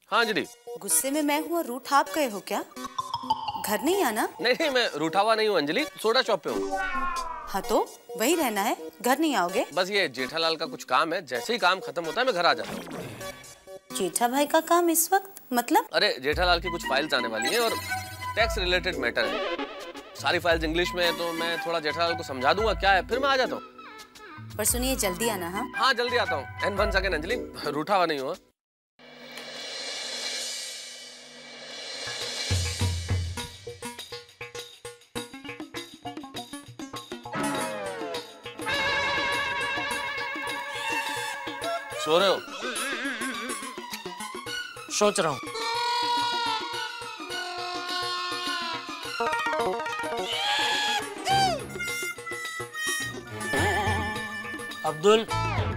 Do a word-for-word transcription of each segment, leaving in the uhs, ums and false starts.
हाँ अंजलि। गुस्से में मैं हूँ और रूठ आप गए हो क्या? घर नहीं आना? नहीं नहीं, मैं रूठा हुआ नहीं हूँ अंजलि, सोडा शॉप पे हूँ। हाँ तो वही रहना है, घर नहीं आओगे? बस ये जेठालाल का कुछ काम है, जैसे ही काम खत्म होता है मैं घर आ जाता हूँ। जेठा भाई का काम इस वक्त मतलब? अरे जेठालाल की कुछ फाइल्स आने वाली हैं और टैक्स रिलेटेड मैटर है। सारी फाइल्स इंग्लिश में है तो मैं थोड़ा जेठालाल को समझा दूंगा क्या है, फिर मैं आ जाता हूँ। पर सुनिए जल्दी आना। हाँ हाँ जल्दी आता हूँ। एंड वंस अगेन अंजलि, रूठा हुआ नहीं हुआ। सो रहे हो? सोच रहा हूँ। अब्दुल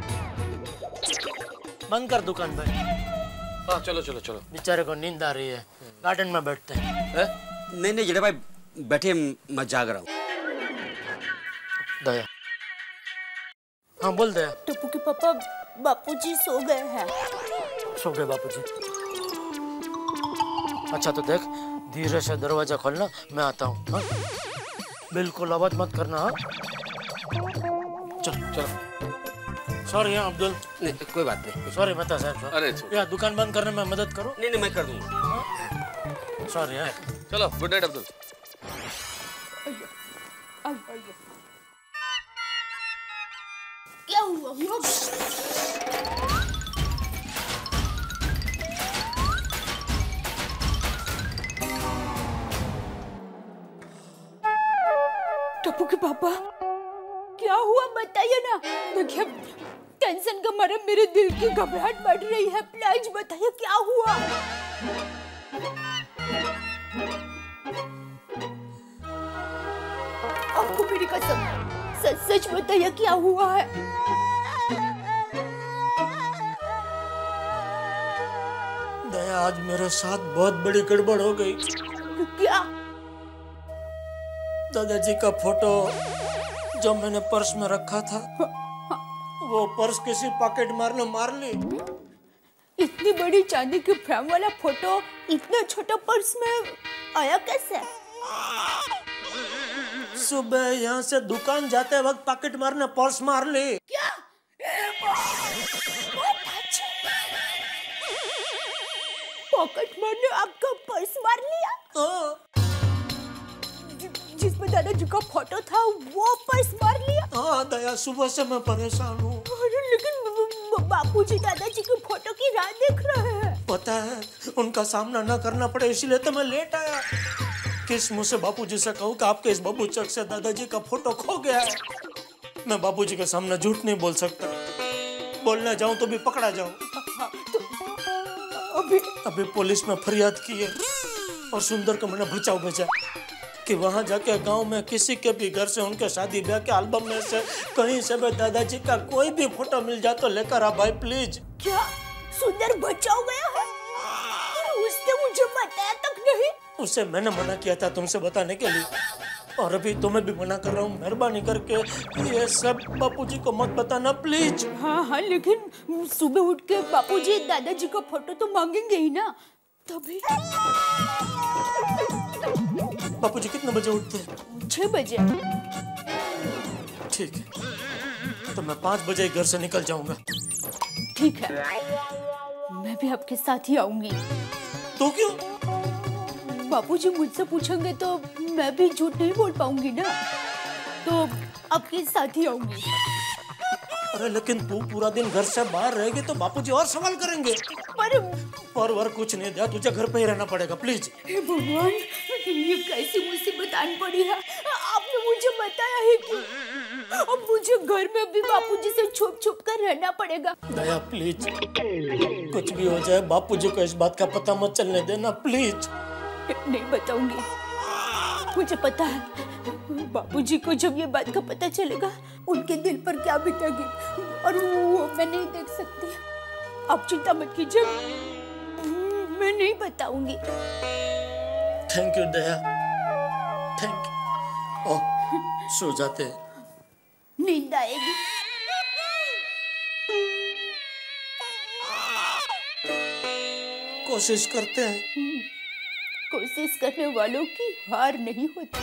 बंद कर दुकान भाई। हाँ चलो चलो चलो। बेचारे को नींद आ रही है, गार्डन में बैठते हैं। है? नहीं नहीं जेठा भाई बैठे, मैं जाग रहा हूँ। दया। हाँ बोल दया। टप्पू के पापा बापूजी सो गए हैं। सो गए बापूजी? अच्छा तो देख, धीरे से दरवाजा खोलना, मैं आता हूँ। हाँ बिल्कुल आवाज मत करना। हाँ चलो चलो। सॉरी है अब्दुल। नहीं कोई बात नहीं। सॉरी मता साहब। अरे यार दुकान बंद करने में मदद करो। नहीं नहीं मैं कर दूंगा। सॉरी है। चलो गुड नाइट अब्दुल। क्या हुआ? टप्पू के पापा क्या हुआ बताइए ना। देखिए टेंशन का मारे मेरे दिल की घबराहट बढ़ रही है, प्लीज बताइए क्या हुआ। आपको मेरी कसम, सच सच बताइए क्या हुआ है। दया आज मेरे साथ बहुत बड़ी गड़बड़ हो गई। क्या? दादाजी का फोटो जो मैंने पर्स में रखा था, वो पर्स किसी पॉकेट मार ने मार ली। इतनी बड़ी चांदी की फ्रेम वाला फोटो इतना छोटा पर्स में आया कैसे? सुबह यहाँ से दुकान जाते वक्त पॉकेट मारने पर्स मार ली। क्या? पॉकेट मारने आपका पर्स मार लिया? हाँ। जिसमें दादाजी का फोटो था वो पर्स मार लिया? हाँ दया, सुबह से मैं परेशान हूँ। लेकिन बापूजी दादाजी की फोटो की राह देख रहे हैं। पता है, उनका सामना न करना पड़े इसलिए तो मैं लेट आया। किस मुंह से बापूजी से कहूँ कि आपके इस बब्बू चक से दादाजी का फोटो खो गया है। मैं बापूजी के सामने झूठ नहीं बोल सकता, बोलने जाऊं तो भी पकड़ा जाऊं। तो अभी अभी पुलिस में फरियाद की है और सुंदर को मैंने बचाओ भेजा कि वहां जाके गांव में किसी के भी घर से उनके शादी ब्याह के एल्बम में से कहीं से भी दादाजी का कोई भी फोटो मिल जाए तो लेकर आ भाई प्लीज। क्या सुंदर बचाओ गया है? उसने मुझे बताया तक नहीं। उसे मैंने मना किया था तुमसे बताने के लिए, और अभी तुम्हें भी मना कर रहा हूँ, मेहरबानी करके ये सब बापूजी को मत बताना प्लीज। हाँ हाँ लेकिन सुबह उठ के बापूजी दादाजी का फोटो तो मांगेंगे ही ना, तभी। बापूजी कितने बजे उठते हैं? छह बजे। ठीक है, तो मैं पाँच बजे घर से निकल जाऊंगा। ठीक है, मैं भी आपके साथ ही आऊंगी। तो क्यों? बापूजी मुझसे पूछेंगे तो मैं भी झूठ नहीं बोल पाऊंगी ना, तो आपके साथ ही आऊंगी। अरे लेकिन तू पूरा दिन घर से बाहर रहेगी तो बापूजी और सवाल करेंगे। पर पर वर कुछ नहीं दिया, तुझे घर पे ही रहना पड़ेगा प्लीज। हे भगवान, ये कैसी मुसीबत आन पड़ी है। आपने मुझे बताया है कि अब मुझे घर में भी बापूजी से छुप छुप कर रहना पड़ेगा। दया प्लीज, कुछ भी हो जाए बापूजी को इस बात का पता मत चलने देना प्लीज। नहीं बताऊंगी, मुझे पता है बापूजी को जब ये बात का पता चलेगा उनके दिल पर क्या बीतेगी, और वो मैं नहीं देख सकती। आप चिंता मत कीजिए, मैं नहीं बताऊंगी। Thank you Daya, thank you. ओह सो जाते हैं, नींद आएगी। कोशिश करते हैं। कोशिश करने वालों की हार नहीं होती।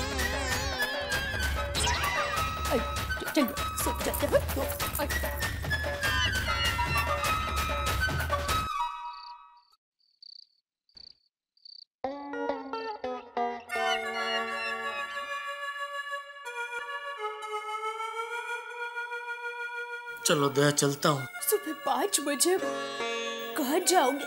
चलो सो जाते हैं। चलो दया, चलता हूँ। सुबह पाँच बजे कहाँ जाओगे?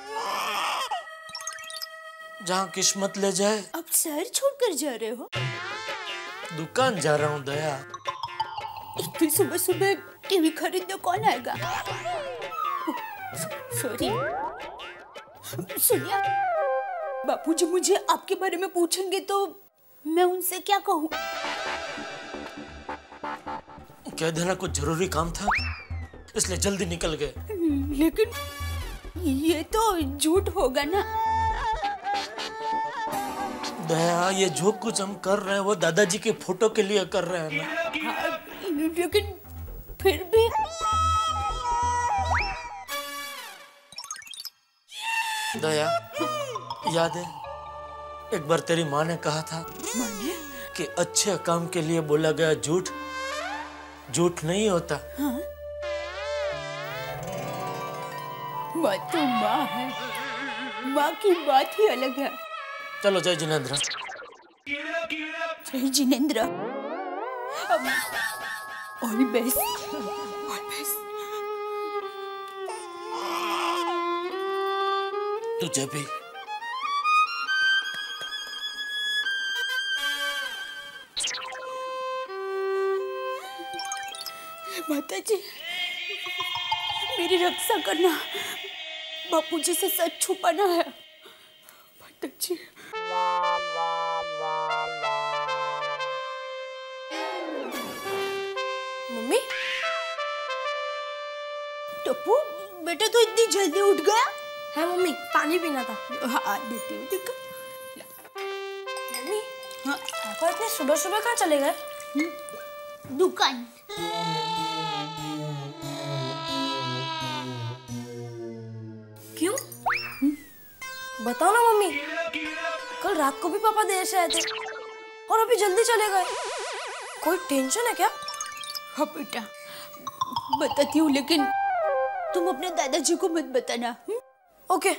जहाँ किस्मत ले जाए। अब शहर छोड़कर जा रहे हो? दुकान जा रहा हूँ दया। इतनी सुबह सुबह टीवी खरीदने कौन आएगा? सॉरी। सुनिए, बापूजी मुझे आपके बारे में पूछेंगे तो मैं उनसे क्या कहूँ? कह देना कुछ जरूरी काम था, इसलिए जल्दी निकल गए। लेकिन ये तो झूठ होगा ना? दया, ये जो कुछ हम कर रहे हैं वो दादाजी के फोटो के लिए कर रहे हैं ना। हाँ, लेकिन फिर भी दया, याद है एक बार तेरी माँ ने कहा था माने? कि अच्छे काम के लिए बोला गया झूठ झूठ नहीं होता। हाँ? माँ तो माँ है, माँ की बात ही अलग है। चलो जय जिनेंद्र। जय Jinendra. All best, all best. तुझे भी। माताजी, मेरी रक्षा करना, बापूजी से सच छुपाना है। माताजी। मम्मी, टप्पू बेटा तो इतनी जल्दी उठ गया है? मम्मी पानी पीना था। हाँ देती हूँ। देखो मम्मी, हाँ, पापा इतने सुबह सुबह कहाँ चले गए? दुकान। क्यों? बताओ ना मम्मी, कल रात को भी पापा देर से आए थे और अभी जल्दी चले गए। कोई टेंशन है क्या? हाँ बेटा बताती हूँ, लेकिन तुम अपने दादाजी को मत बताना। हुँ? ओके।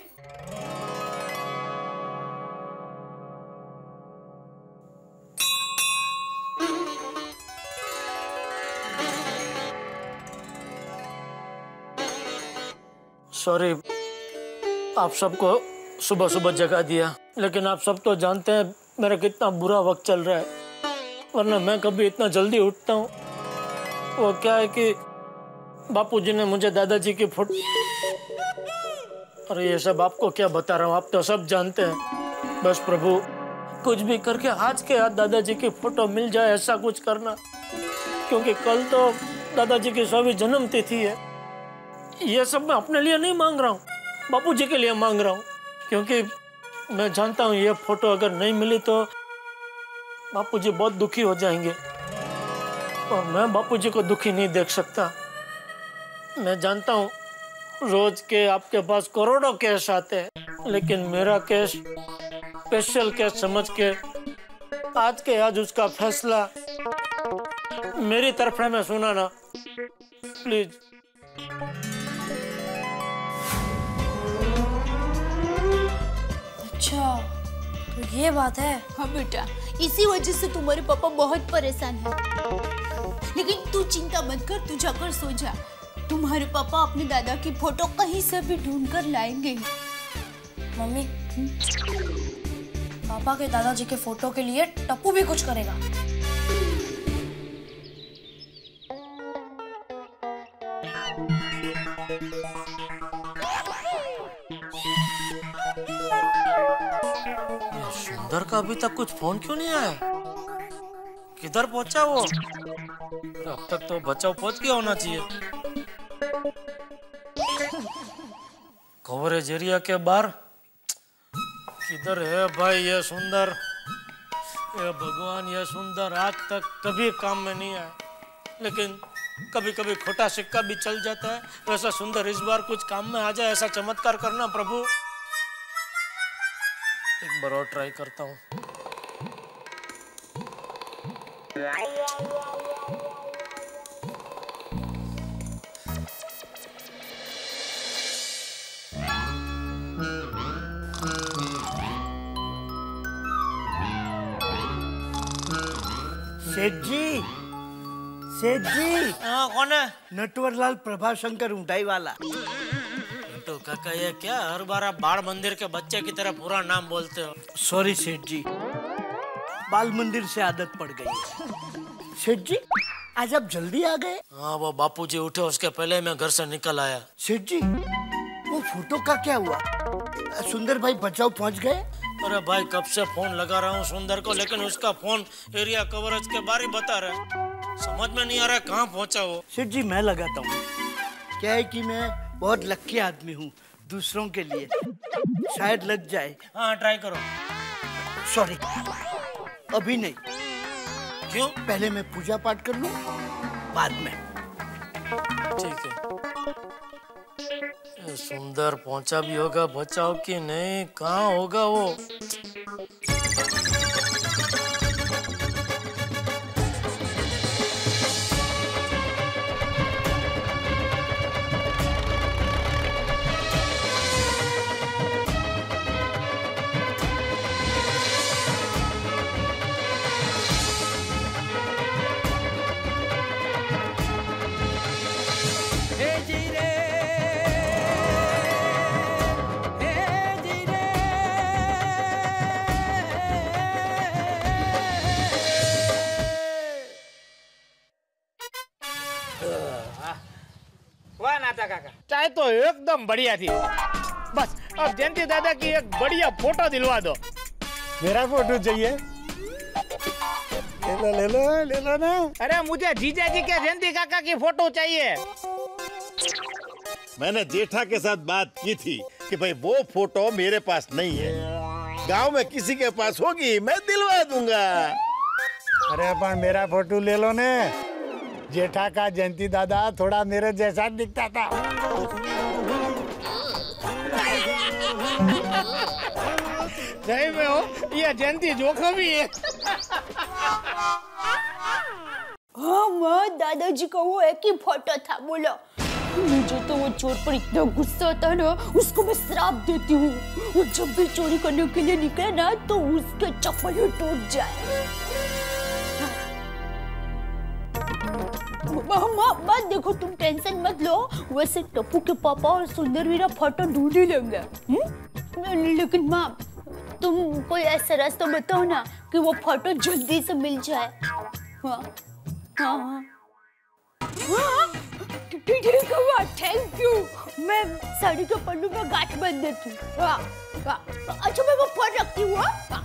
सॉरी, आप सबको सुबह सुबह जगा दिया, लेकिन आप सब तो जानते हैं मेरा कितना बुरा वक्त चल रहा है, वरना मैं कभी इतना जल्दी उठता हूँ। वो क्या है कि बापूजी ने मुझे दादाजी की फोटो, अरे ये सब आपको क्या बता रहा हूँ, आप तो सब जानते हैं। बस प्रभु कुछ भी करके आज के आज दादाजी की फोटो मिल जाए ऐसा कुछ करना, क्योंकि कल तो दादाजी की सौवीं जन्म तिथि है। ये सब मैं अपने लिए नहीं मांग रहा हूँ, बापूजी के लिए मांग रहा हूँ, क्योंकि मैं जानता हूँ ये फोटो अगर नहीं मिली तो बापूजी बहुत दुखी हो जाएंगे और मैं बापूजी को दुखी नहीं देख सकता। मैं जानता हूँ रोज के आपके पास करोड़ों केस आते हैं, लेकिन मेरा केस स्पेशल केस समझ के आज के आज उसका फैसला मेरी तरफ में सुनाना प्लीज। अच्छा तो ये बात है। हाँ बेटा, इसी वजह से तुम्हारे पापा बहुत परेशान हैं। लेकिन तू चिंता मत कर, तू जाकर सो जा। तुम्हारे पापा अपने दादा की फोटो कहीं से भी ढूंढ कर लाएंगे। मम्मी, पापा के दादाजी के फोटो के लिए टप्पू भी कुछ करेगा। सुंदर का अभी तक कुछ फोन क्यों नहीं आया? किधर पहुंचा वो? अब तक तो बचाव पहुंच गया होना चाहिए। कवरेज एरिया के बाहर किधर है भाई ये सुंदर? ये भगवान, ये सुंदर आज तक कभी काम में नहीं आया, लेकिन कभी कभी खोटा सिक्का भी चल जाता है। वैसा सुंदर इस बार कुछ काम में आ जाए, ऐसा चमत्कार करना प्रभु। एक बार और ट्राई करता हूँ। सेठ जी, सेठ जी। हाँ, कौन है? नटवरलाल प्रभाशंकर ऊंटाई वाला। तो काका ये क्या हर बार आप बाल मंदिर के बच्चे की तरह पूरा नाम बोलते हो? सॉरी सेठ जी, बाल मंदिर से आदत पड़ गई है। सेठ जी, आज आप जल्दी आ गए। हाँ, वो बापूजी उठे उसके पहले मैं घर से निकल आया। सेठ जी, वो फोटो का क्या हुआ? सुंदर भाई बचाओ पहुंच गए? अरे भाई कब से फोन लगा रहा हूँ सुंदर को, लेकिन उसका फोन एरिया कवरेज के बारे बता रहा है। समझ में नहीं आ रहा कहाँ पहुँचा वो। सेठ जी मैं लगाता हूँ। क्या है कि मैं बहुत लक्की आदमी हूँ दूसरों के लिए, शायद लग जाए। हाँ ट्राई करो। सॉरी, अभी नहीं। क्यों? पहले मैं पूजा पाठ कर लूँ, बाद में। ठीक है। सुंदर पहुंचा भी होगा बचाओ कि नहीं, कहाँ होगा वो? चाय तो एकदम बढ़िया थी। बस अब जयंती दादा की एक बढ़िया फोटो दिलवा दो। मेरा फोटो चाहिए? ले लो ले लो ले लो ना। अरे मुझे जीजा जी के जयंती काका की फोटो चाहिए। मैंने जेठा के साथ बात की थी कि भाई वो फोटो मेरे पास नहीं है, गांव में किसी के पास होगी मैं दिलवा दूंगा। अरे पर मेरा फोटो ले लो ने। जेठा का जयंती दादा थोड़ा मेरे जैसा दिखता था। सही में हो, ये जयंती जोखम ही है। हाँ माँ, दादाजी का वो एक ही फोटो था। बोलो, मुझे तो वो चोर पर इतना गुस्सा आता ना, उसको मैं श्राप देती हूँ। वो जब भी चोरी करने के लिए निकले ना तो उसके चप्पल टूट जाए। माँ माँ माँ देखो, तुम टेंशन मत लो, वैसे टप्पू के पापा और सुंदर वीरा फोटो ढूंढ ही लेंगे। लेकिन माँ तुम कोई ऐसा रास्ता बताओ ना कि वो फोटो जल्दी से मिल जाए। हाँ हाँ हाँ ठीक है, थैंक यू। मैं साड़ी के पल्लू में गांठ बांध देती हूँ। हाँ हाँ अच्छा, मैं वो फोन रखती हूँ। हाँ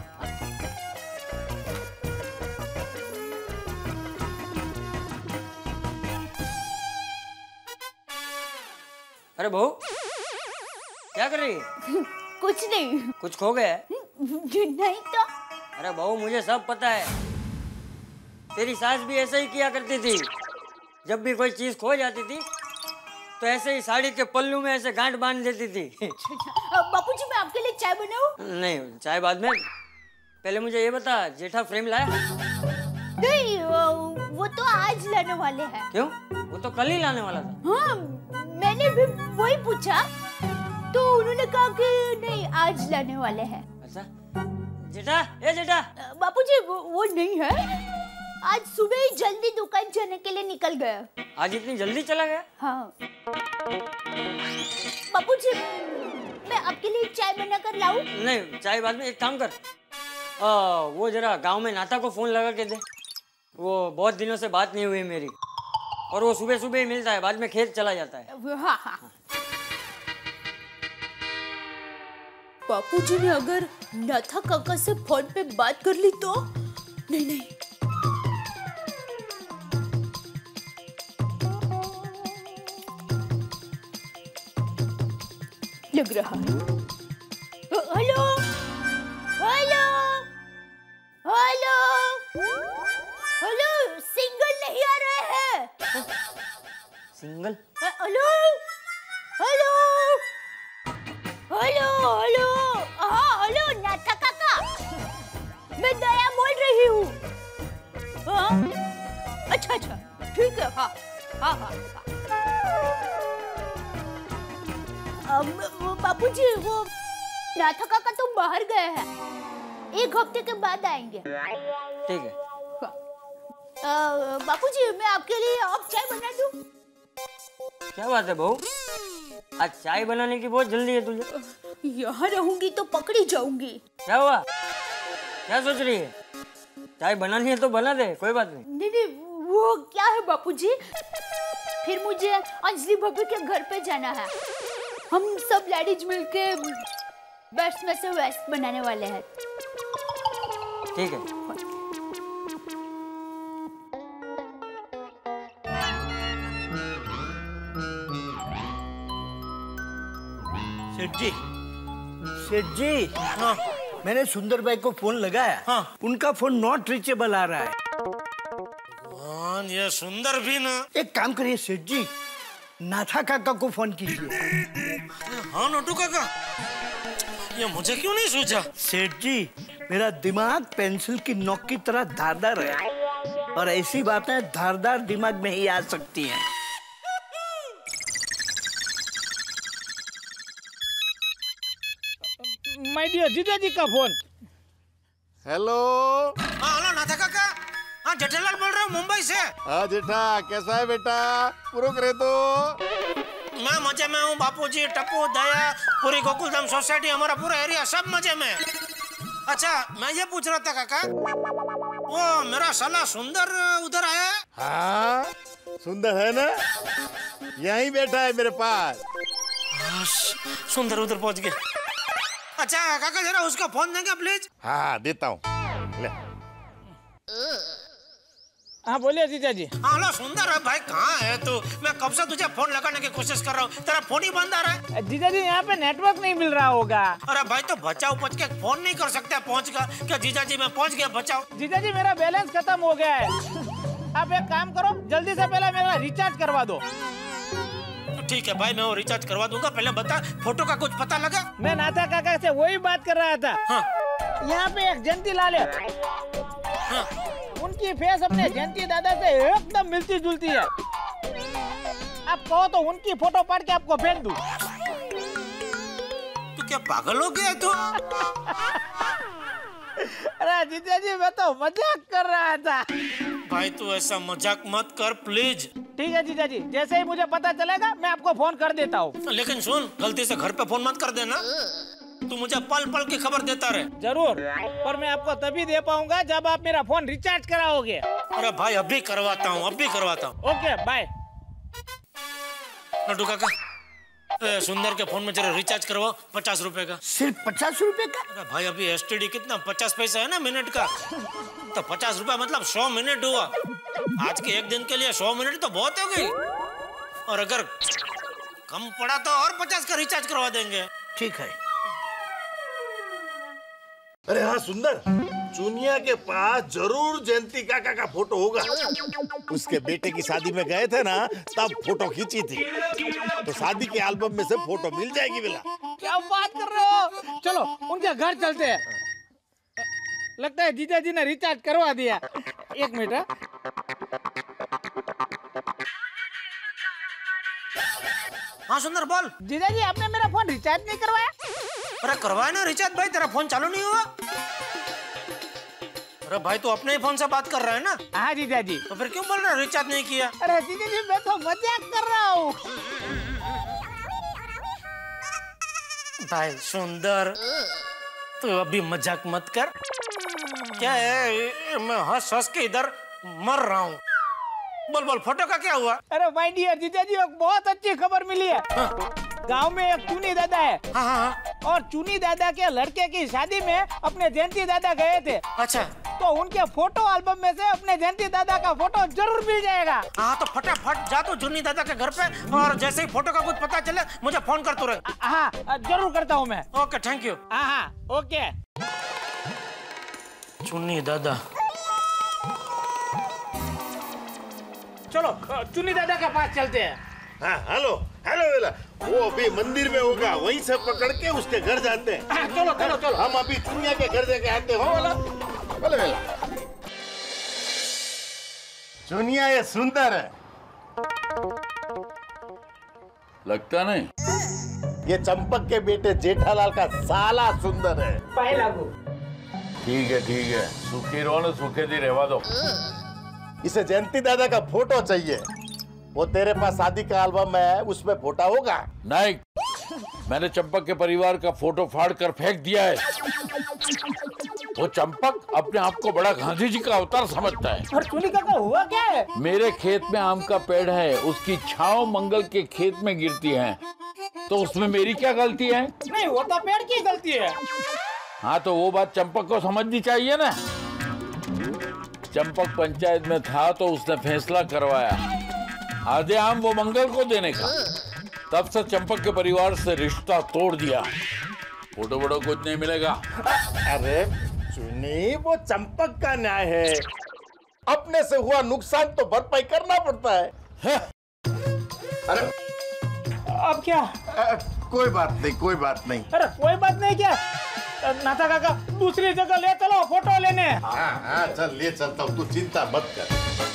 अरे बहू क्या कर रही है? कुछ नहीं। कुछ खो गया है? नहीं तो। अरे बहू मुझे सब पता है, तेरी सास भी ऐसे ही किया करती थी। जब भी कोई चीज खो जाती थी तो ऐसे ही साड़ी के पल्लू में ऐसे गांठ बांध देती थी। बापूजी मैं आपके लिए चाय बनाऊं? नहीं, चाय बाद में, पहले मुझे ये बता जेठा फ्रेम लाया? नहीं, वो तो आज लाने वाले हैं। क्यों? वो तो कल ही लाने वाला था। हाँ, मैंने भी वही पूछा तो उन्होंने कहा कि नहीं आज लाने वाले हैं। अच्छा जेठा, ए जेठा। बापूजी वो, वो नहीं है, आज सुबह ही जल्दी दुकान जाने के लिए निकल गया। आज इतनी जल्दी चला गया? हाँ। बापूजी मैं आपके लिए चाय बना कर लाऊं? नहीं, चाय बाद में। एक काम कर, आ, वो जरा गांव में नाता को फोन लगा के दे। वो बहुत दिनों से बात नहीं हुई मेरी, और वो सुबह सुबह ही मिलता है, बाद में खेत चला जाता है। हाँ हाँ। बापूजी ने अगर नाथा काका से फोन पे बात कर ली तो? नहीं नहीं, लग रहा है। Hello hello hello hello, signal नहीं आ रहे हैं। Signal? Hello hello hello hello, हाँ हेलो नाथा काका। अच्छा अच्छा ठीक है। हाँ हाँ हाँ, हाँ। बापूजी वो नाथा काका तो बाहर गए हैं, एक हफ्ते के बाद आएंगे। ठीक है। बापूजी मैं आपके लिए अब चाय बना दूं? क्या बात है बहू, आज चाय बनाने की बहुत जल्दी है तुझे? यहाँ रहूंगी तो पकड़ी जाऊंगी। क्या हुआ, क्या सोच रही है? चाय बनानी है तो बना दे, कोई बात नहीं। नहीं नहीं वो क्या है बापूजी, फिर मुझे अंजलि भाभी के घर पे जाना है। हम सब लेडीज मिलके बेस्ट में से बेस्ट बनाने वाले हैं। ठीक है। सेठ जी, सेठ जी, हाँ, मैंने सुंदर भाई को फोन लगाया। हाँ, उनका फोन नॉट रीचेबल आ रहा है। हाँ, ये सुंदर भी ना। एक काम करिए सेठ जी, नाथा काका को फोन कीजिए। हाँ नोटू काका, ये मुझे क्यों नहीं सूझा? सेठ जी, मेरा दिमाग पेंसिल की नोक की तरह धारदार है और ऐसी बातें धारदार दिमाग में ही आ सकती हैं। माय डियर जीजा जी का फोन। हेलो। हाँ हेलो नाथा काका, हाँ जेठालाल बोल रहा हूँ मुंबई से। हाँ जेठा, कैसा है बेटा? पूरा करे तो। मैं मजे में हूँ बापूजी, टप्पू, दया, पूरी गोकुलधाम सोसाइटी, हमारा पूरा एरिया सब मजे में। अच्छा मैं ये पूछ रहा था काका, वो मेरा साला सुंदर उधर आया है? हाँ सुंदर है ना, यहीं बैठा है मेरे पास। सुंदर उधर पहुंच गया। अच्छा काका जरा उसका फोन देंगे प्लीज? हाँ देता हूँ, ले। हाँ बोलिए जीजा जी। हाँ हेलो सुंदर भाई, कहाँ है तू? मैं कब से तुझे फोन लगाने की कोशिश कर रहा हूँ, तेरा फोन ही बंद आ रहा है। जीजा जी यहाँ पे नेटवर्क नहीं मिल रहा होगा। अरे भाई तो बचाओ पहुँच के फोन नहीं कर सकते पहुँच कर? क्या जीजा जी मैं पहुँच गया, बचाओ। जीजा जी मेरा बैलेंस खत्म हो गया है, आप एक काम करो जल्दी से पहले मेरा रिचार्ज करवा दो। ठीक है भाई, मैं वो रिचार्ज करवा दूंगा, पहले बता फोटो का कुछ पता लगा? मैं नाथा काका से वही बात कर रहा था। हाँ। यहाँ पे एक जयंती लाल है। हाँ। उनकी फेस अपने जयंती दादा से एकदम मिलती जुलती है। आप कहो तो उनकी फोटो पढ़ के आपको भेज दूं। तू क्या पागल हो गया तू? अरे जीजा जी मैं तो मजाक कर रहा था। भाई तू ऐसा मजाक मत कर प्लीज। ठीक है जीजा जी, जैसे ही मुझे पता चलेगा मैं आपको फोन कर देता हूँ। लेकिन सुन, गलती से घर पे फोन मत कर देना, तू मुझे पल पल की खबर देता रहे। जरूर, पर मैं आपको तभी दे पाऊंगा जब आप मेरा फोन रिचार्ज कराओगे। अरे भाई अभी करवाता हूँ, अभी करवाता हूँ। Okay bye. नटू काका, ए, सुंदर के फोन में जरा रिचार्ज करवाओ पचास रुपए का। सिर्फ पचास रुपए का? अरे भाई अभी एसटीडी कितना पचास पैसा है ना मिनट का, तो पचास रुपए मतलब सौ मिनट हुआ। आज के एक दिन के लिए सौ मिनट तो बहुत हो गई, और अगर कम पड़ा तो और पचास का रिचार्ज करवा देंगे। ठीक है। अरे हाँ सुंदर, चुनिया के पास जरूर जयंती काका का फोटो होगा। उसके बेटे की शादी में गए थे ना, तब फोटो खींची थी, तो शादी के एल्बम में से फोटो मिल जाएगी। बेला क्या बात कर रहे हो? चलो उनके घर चलते हैं। लगता है जीजा जी ने रिचार्ज करवा दिया। एक मिनट। हाँ सुंदर बोल। जीजा जी आपने मेरा फोन रिचार्ज नहीं करवाया? अरे करवाया ना रिचार्ज भाई, तेरा फोन चालू नहीं हुआ। अरे भाई तू अपने ही फोन से बात कर रहा है ना? हाँ जीजा जी। तो फिर क्यों बोल रहा है रिचार्ज नहीं किया? अरे जीजा जी मैं तो मजाक कर रहा हूँ। भाई सुंदर तू अभी मजाक मत कर। क्या है, मैं हंस हंस के इधर मर रहा हूँ। बोल बोल फोटो का क्या हुआ? अरे माय डियर जीजा जी एक बहुत अच्छी खबर मिली है। हाँ। गांव में एक चुनी दादा है। हाँ हाँ। और चुनी दादा के लड़के की शादी में अपने जयंती दादा गए थे। अच्छा। तो उनके फोटो एल्बम में से अपने जयंती दादा का फोटो जरूर मिल जाएगा। हाँ तो फटाफट जा तो चुनी दादा के घर पे, और जैसे ही फोटो का कुछ पता चले मुझे फोन कर तू रहे। हाँ जरूर करता हूँ मैं। Okay thank you. हाँ हाँ ओके। चुनी दादा, चलो चुनी दादा के पास चलते हैं। हाँ हेलो हेलो बेला, वो अभी मंदिर में होगा, वहीं से पकड़ के उसके घर जाते हैं। हाँ, चलो चलो चलो। हम अभी चुनिया के घर जाके आते हो। बोला बोले बेला। चुनिया ये सुंदर है। लगता नहीं। ये चंपक के बेटे जेठालाल का साला सुंदर है। ठीक है ठीक है, सुखी रहो ना, सुखे दी रहवा दो। इसे जयंती दादा का फोटो चाहिए। वो तेरे पास शादी का एल्बम है, उसमें फोटो होगा? नहीं, मैंने चंपक के परिवार का फोटो फाड़ कर फेंक दिया है। वो चंपक अपने आप को बड़ा गांधी जी का अवतार समझता है। और चुनी काका हुआ क्या है? मेरे खेत में आम का पेड़ है, उसकी छांव मंगल के खेत में गिरती है, तो उसमें मेरी क्या गलती है? नहीं, वो तो पेड़ की गलती है। हाँ तो वो बात चंपक को समझनी चाहिए ना। चंपक पंचायत में था तो उसने फैसला करवाया आधे आम वो मंगल को देने का। तब से चंपक के परिवार से रिश्ता तोड़ दिया। फोटो वोटो कुछ नहीं मिलेगा। अरे चुनी, वो चंपक का न्याय है। अपने से हुआ नुकसान तो भरपाई करना पड़ता है, है? अरे अब क्या? आ, कोई बात नहीं, कोई बात नहीं। अरे कोई बात नहीं क्या? नाथा काका दूसरी जगह ले चलो फोटो लेने। हाँ हाँ चल ले चलता हूँ, तू चिंता मत कर।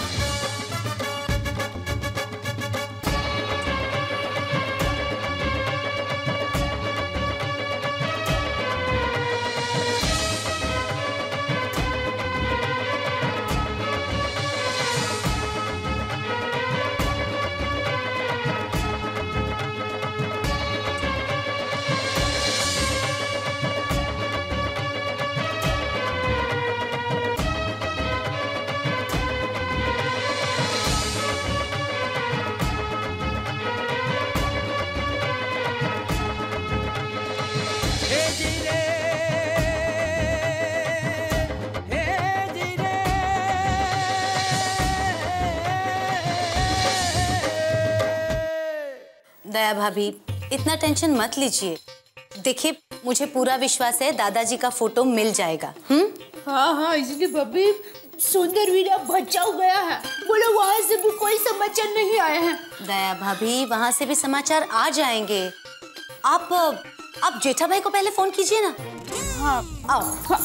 दया भाभी, इतना टेंशन मत लीजिए। देखिए, मुझे पूरा विश्वास है दादाजी का फोटो मिल जाएगा। हम्म? हाँ हाँ, इसलिए भाभी सुंदर वीरा बचाओ गया है। बोलो वहाँ से भी कोई समाचार नहीं आए हैं। दया भाभी, वहाँ से भी समाचार आ जाएंगे। आप आप जेठा भाई को पहले फोन कीजिए ना। हाँ आओ। हाँ।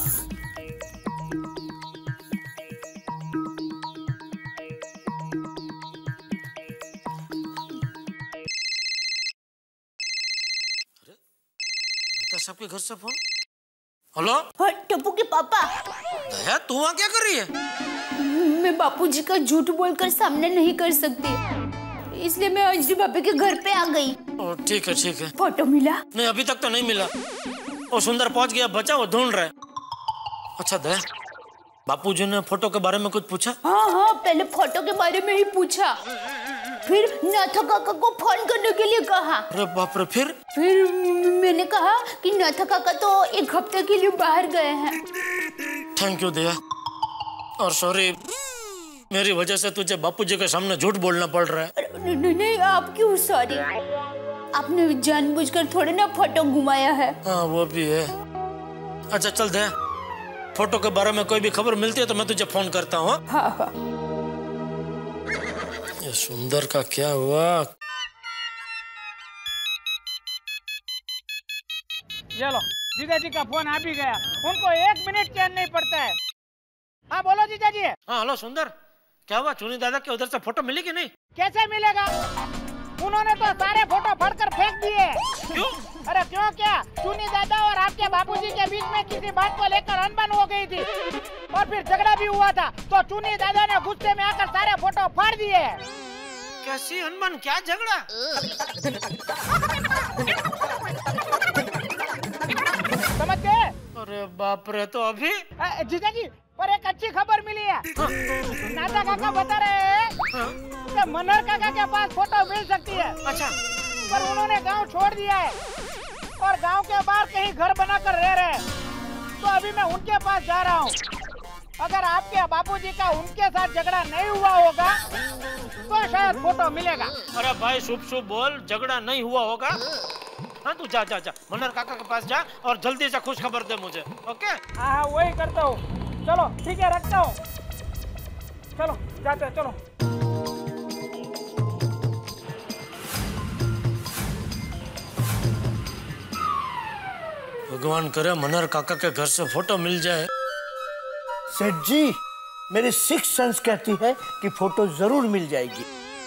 सबके घर से फोन। हेलो, हाँ, टप्पू के पापा। दया, तू वहाँ क्या कर रही है? मैं बापूजी का झूठ बोलकर सामने नहीं कर सकती, इसलिए मैं अंजलि भाभी के घर पे आ गई। ठीक है ठीक है। फोटो मिला? नहीं, अभी तक तो नहीं मिला। वो सुंदर पहुंच गया, बचा वो ढूंढ रहा है। अच्छा दया, बापूजी ने फोटो के बारे में कुछ पूछा? हाँ हाँ, पहले फोटो के बारे में ही पूछा, फिर नाथा काका को फोन करने के लिए कहा। अरे बाप रे, फिर फिर मैंने कहा कि नाथा काका तो एक हफ्ते के लिए बाहर गए हैं। थैंक यू दया, और सॉरी, मेरी वजह से तुझे बापूजी के सामने झूठ बोलना पड़ रहा है। नहीं नहीं, नहीं आप क्यों सॉरी? आपने जानबूझकर थोड़े ना फोटो घुमाया है। हाँ वो भी है। अच्छा चल दया, फोटो के बारे में कोई भी खबर मिलती है तो मैं तुझे फोन करता हूँ। हाँ हाँ। ये सुंदर का क्या हुआ? चलो, जीजा जी का फोन आ भी गया। उनको एक मिनट चैन नहीं पड़ता है। हाँ बोलो जीजा जी। हाँ हेलो सुंदर, क्या हुआ? चुनी दादा के उधर से फोटो मिली कि नहीं? कैसे मिलेगा? उन्होंने तो सारे फोटो फाड़कर फेंक दिए। क्यों? अरे क्यों क्या? चुनी दादा और आपके बापूजी के बीच में किसी बात को लेकर अनबन हो गई थी और फिर झगड़ा भी हुआ था, तो चुनी दादा ने गुस्से में आकर सारे फोटो फाड़ दिए। कैसी अनबन, क्या झगड़ा? समझ गए? अरे बाप रे, तो अभी? जीजा जी, पर एक अच्छी खबर मिली है। नाथा काका बता रहे हैं कि मनोहर काका के पास फोटो मिल सकती है। अच्छा। पर उन्होंने गांव छोड़ दिया है और गांव के बाहर कहीं घर बनाकर रह रहे हैं, तो अभी मैं उनके पास जा रहा हूँ। अगर आपके बापूजी का उनके साथ झगड़ा नहीं हुआ होगा तो शायद फोटो मिलेगा। अरे भाई शुभ शुभ बोल, झगड़ा नहीं हुआ होगा। हाँ तू जा जा जा मनोहर काका के पास जा और जल्दी से खुश खबर दे मुझे। ओके? हाँ वही करता हूँ। चलो ठीक है, रखता हूँ। चलो जाते हैं, चलो। भगवान करे मनोहर काका के घर से फोटो मिल जाए। सेठ जी, मेरी सिक्स सेंस कहती है कि फोटो जरूर मिल जाएगी।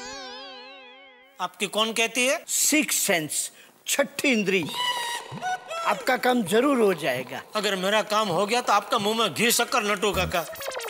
आपकी कौन कहती है? सिक्स सेंस, छठी इंद्री। आपका काम जरूर हो जाएगा। अगर मेरा काम हो गया तो आपका मुंह में घी शक्कर नटू काका।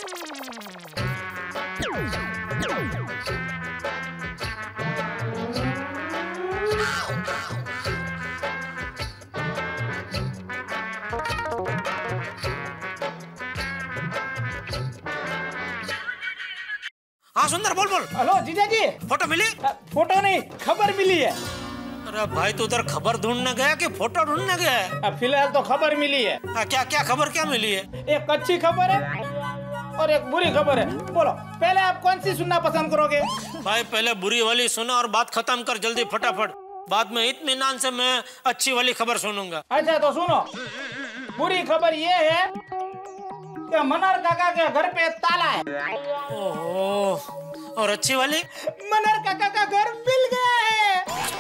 हाँ सुंदर, बोल बोल। हेलो जीजा जी, फोटो मिली? फोटो नहीं, खबर मिली है। अरे भाई तू उधर खबर ढूंढने गया कि फोटो ढूंढने गया है? फिलहाल तो खबर मिली है। आ, क्या क्या खबर क्या मिली है? एक अच्छी खबर है और एक बुरी खबर है। बोलो पहले आप कौन सी सुनना पसंद करोगे? भाई पहले बुरी वाली सुना और बात खत्म कर जल्दी फटाफट। बाद में इत्मीनान से मैं अच्छी वाली खबर सुनूंगा। अच्छा तो सुनो, बुरी खबर ये है कि मनर काका के घर पे ताला है। ओहो, और अच्छी वाली? मनर काका का घर मिल गया है।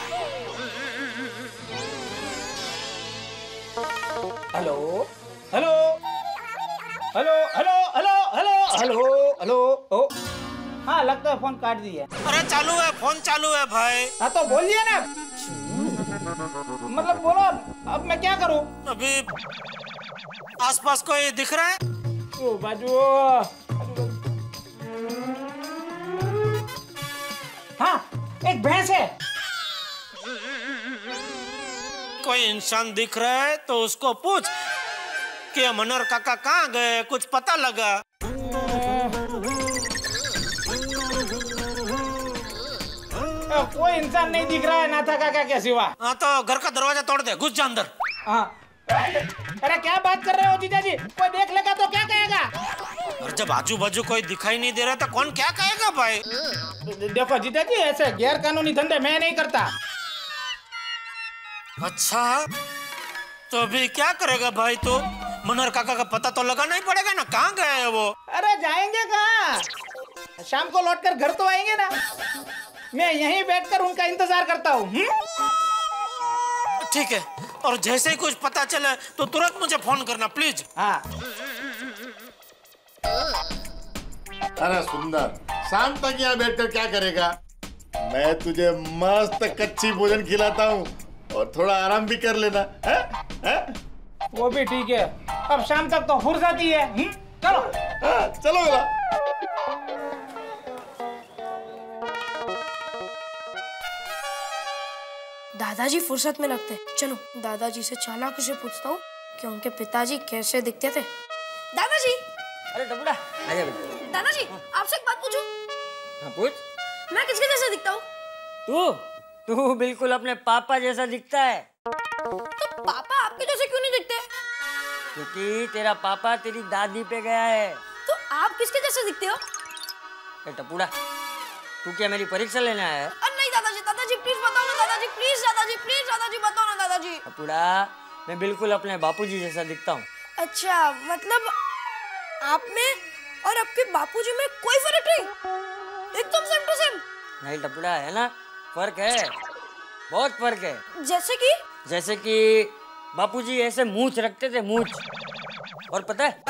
Hello hello hello hello hello hello hello hello ओ हाँ, लगता है फोन काट दिया। अरे चालू है, फोन चालू है भाई। हाँ तो बोलिए ना, मतलब बोलो अब मैं क्या करूं? अभी आसपास कोई दिख रहा है? ओ बाजू, हाँ एक भैंस है। कोई इंसान दिख रहा है तो उसको पूछ कि मनोहर काका कहाँ गए, कुछ पता लगा? कोई इंसान नहीं दिख रहा है नाथा काका के सिवा। हाँ तो घर का दरवाजा तोड़ दे, घुस जा अंदर। हाँ अरे क्या बात कर रहे हो जीजा जी, कोई देख लेगा तो क्या कहेगा? और जब आजू बाजू कोई दिखाई नहीं दे रहा तो कौन क्या कहेगा भाई? देखो जीजा जी, ऐसे गैर कानूनी धंधे मैं नहीं करता। अच्छा तो अभी क्या करेगा भाई? तो मनोहर काका का पता तो लगाना ही पड़ेगा ना, कहाँ गए है वो? अरे जाएंगे कहाँ, शाम को लौटकर घर तो आएंगे ना। मैं यहीं बैठकर उनका इंतजार करता हूँ। ठीक है, और जैसे ही कुछ पता चले तो तुरंत मुझे फोन करना प्लीज। हाँ। अरे सुंदर, शाम तक यहाँ बैठकर क्या करेगा? मैं तुझे मस्त कच्ची भोजन खिलाता हूँ और थोड़ा आराम भी कर लेना है? है? वो भी ठीक है, अब शाम तक तो फुर्सत ही है। हुँ? चलो हाँ, चलो बेटा। दादाजी फुर्सत में लगते हैं। चलो दादाजी से चालाकी से पूछता हूँ कि उनके पिताजी कैसे दिखते थे। दादाजी। अरे टपड़ा, आजा बेटा। दादाजी आपसे एक बात पूछूं? हाँ पूछ। मैं किसके जैसा दिखता हूँ? तू तू बिल्कुल अपने पापा जैसा दिखता है। तो पापा आपके जैसे क्यों नहीं दिखते? क्योंकि तेरा पापा तेरी दादी पे गया है। तो आप किसके जैसे दिखते हो? टपड़ा, तू क्या मेरी परीक्षा लेने आया है? अरे नहीं दादाजी, दादाजी प्लीज बताओ ना दादाजी, प्लीज दादाजी, प्लीज दादाजी बताओ ना दादाजी। टपड़ा, मैं बिल्कुल अपने बापूजी जैसा दिखता हूँ। अच्छा, मतलब आप में और आपके बापूजी में कोई फर्क नहीं, एकदम सेम टू सेम। नहीं टपड़ा, है ना, फर्क है, बहुत फर्क है। जैसे कि जैसे कि बापूजी ऐसे मूंछ रखते थे, मूंछ। और पता है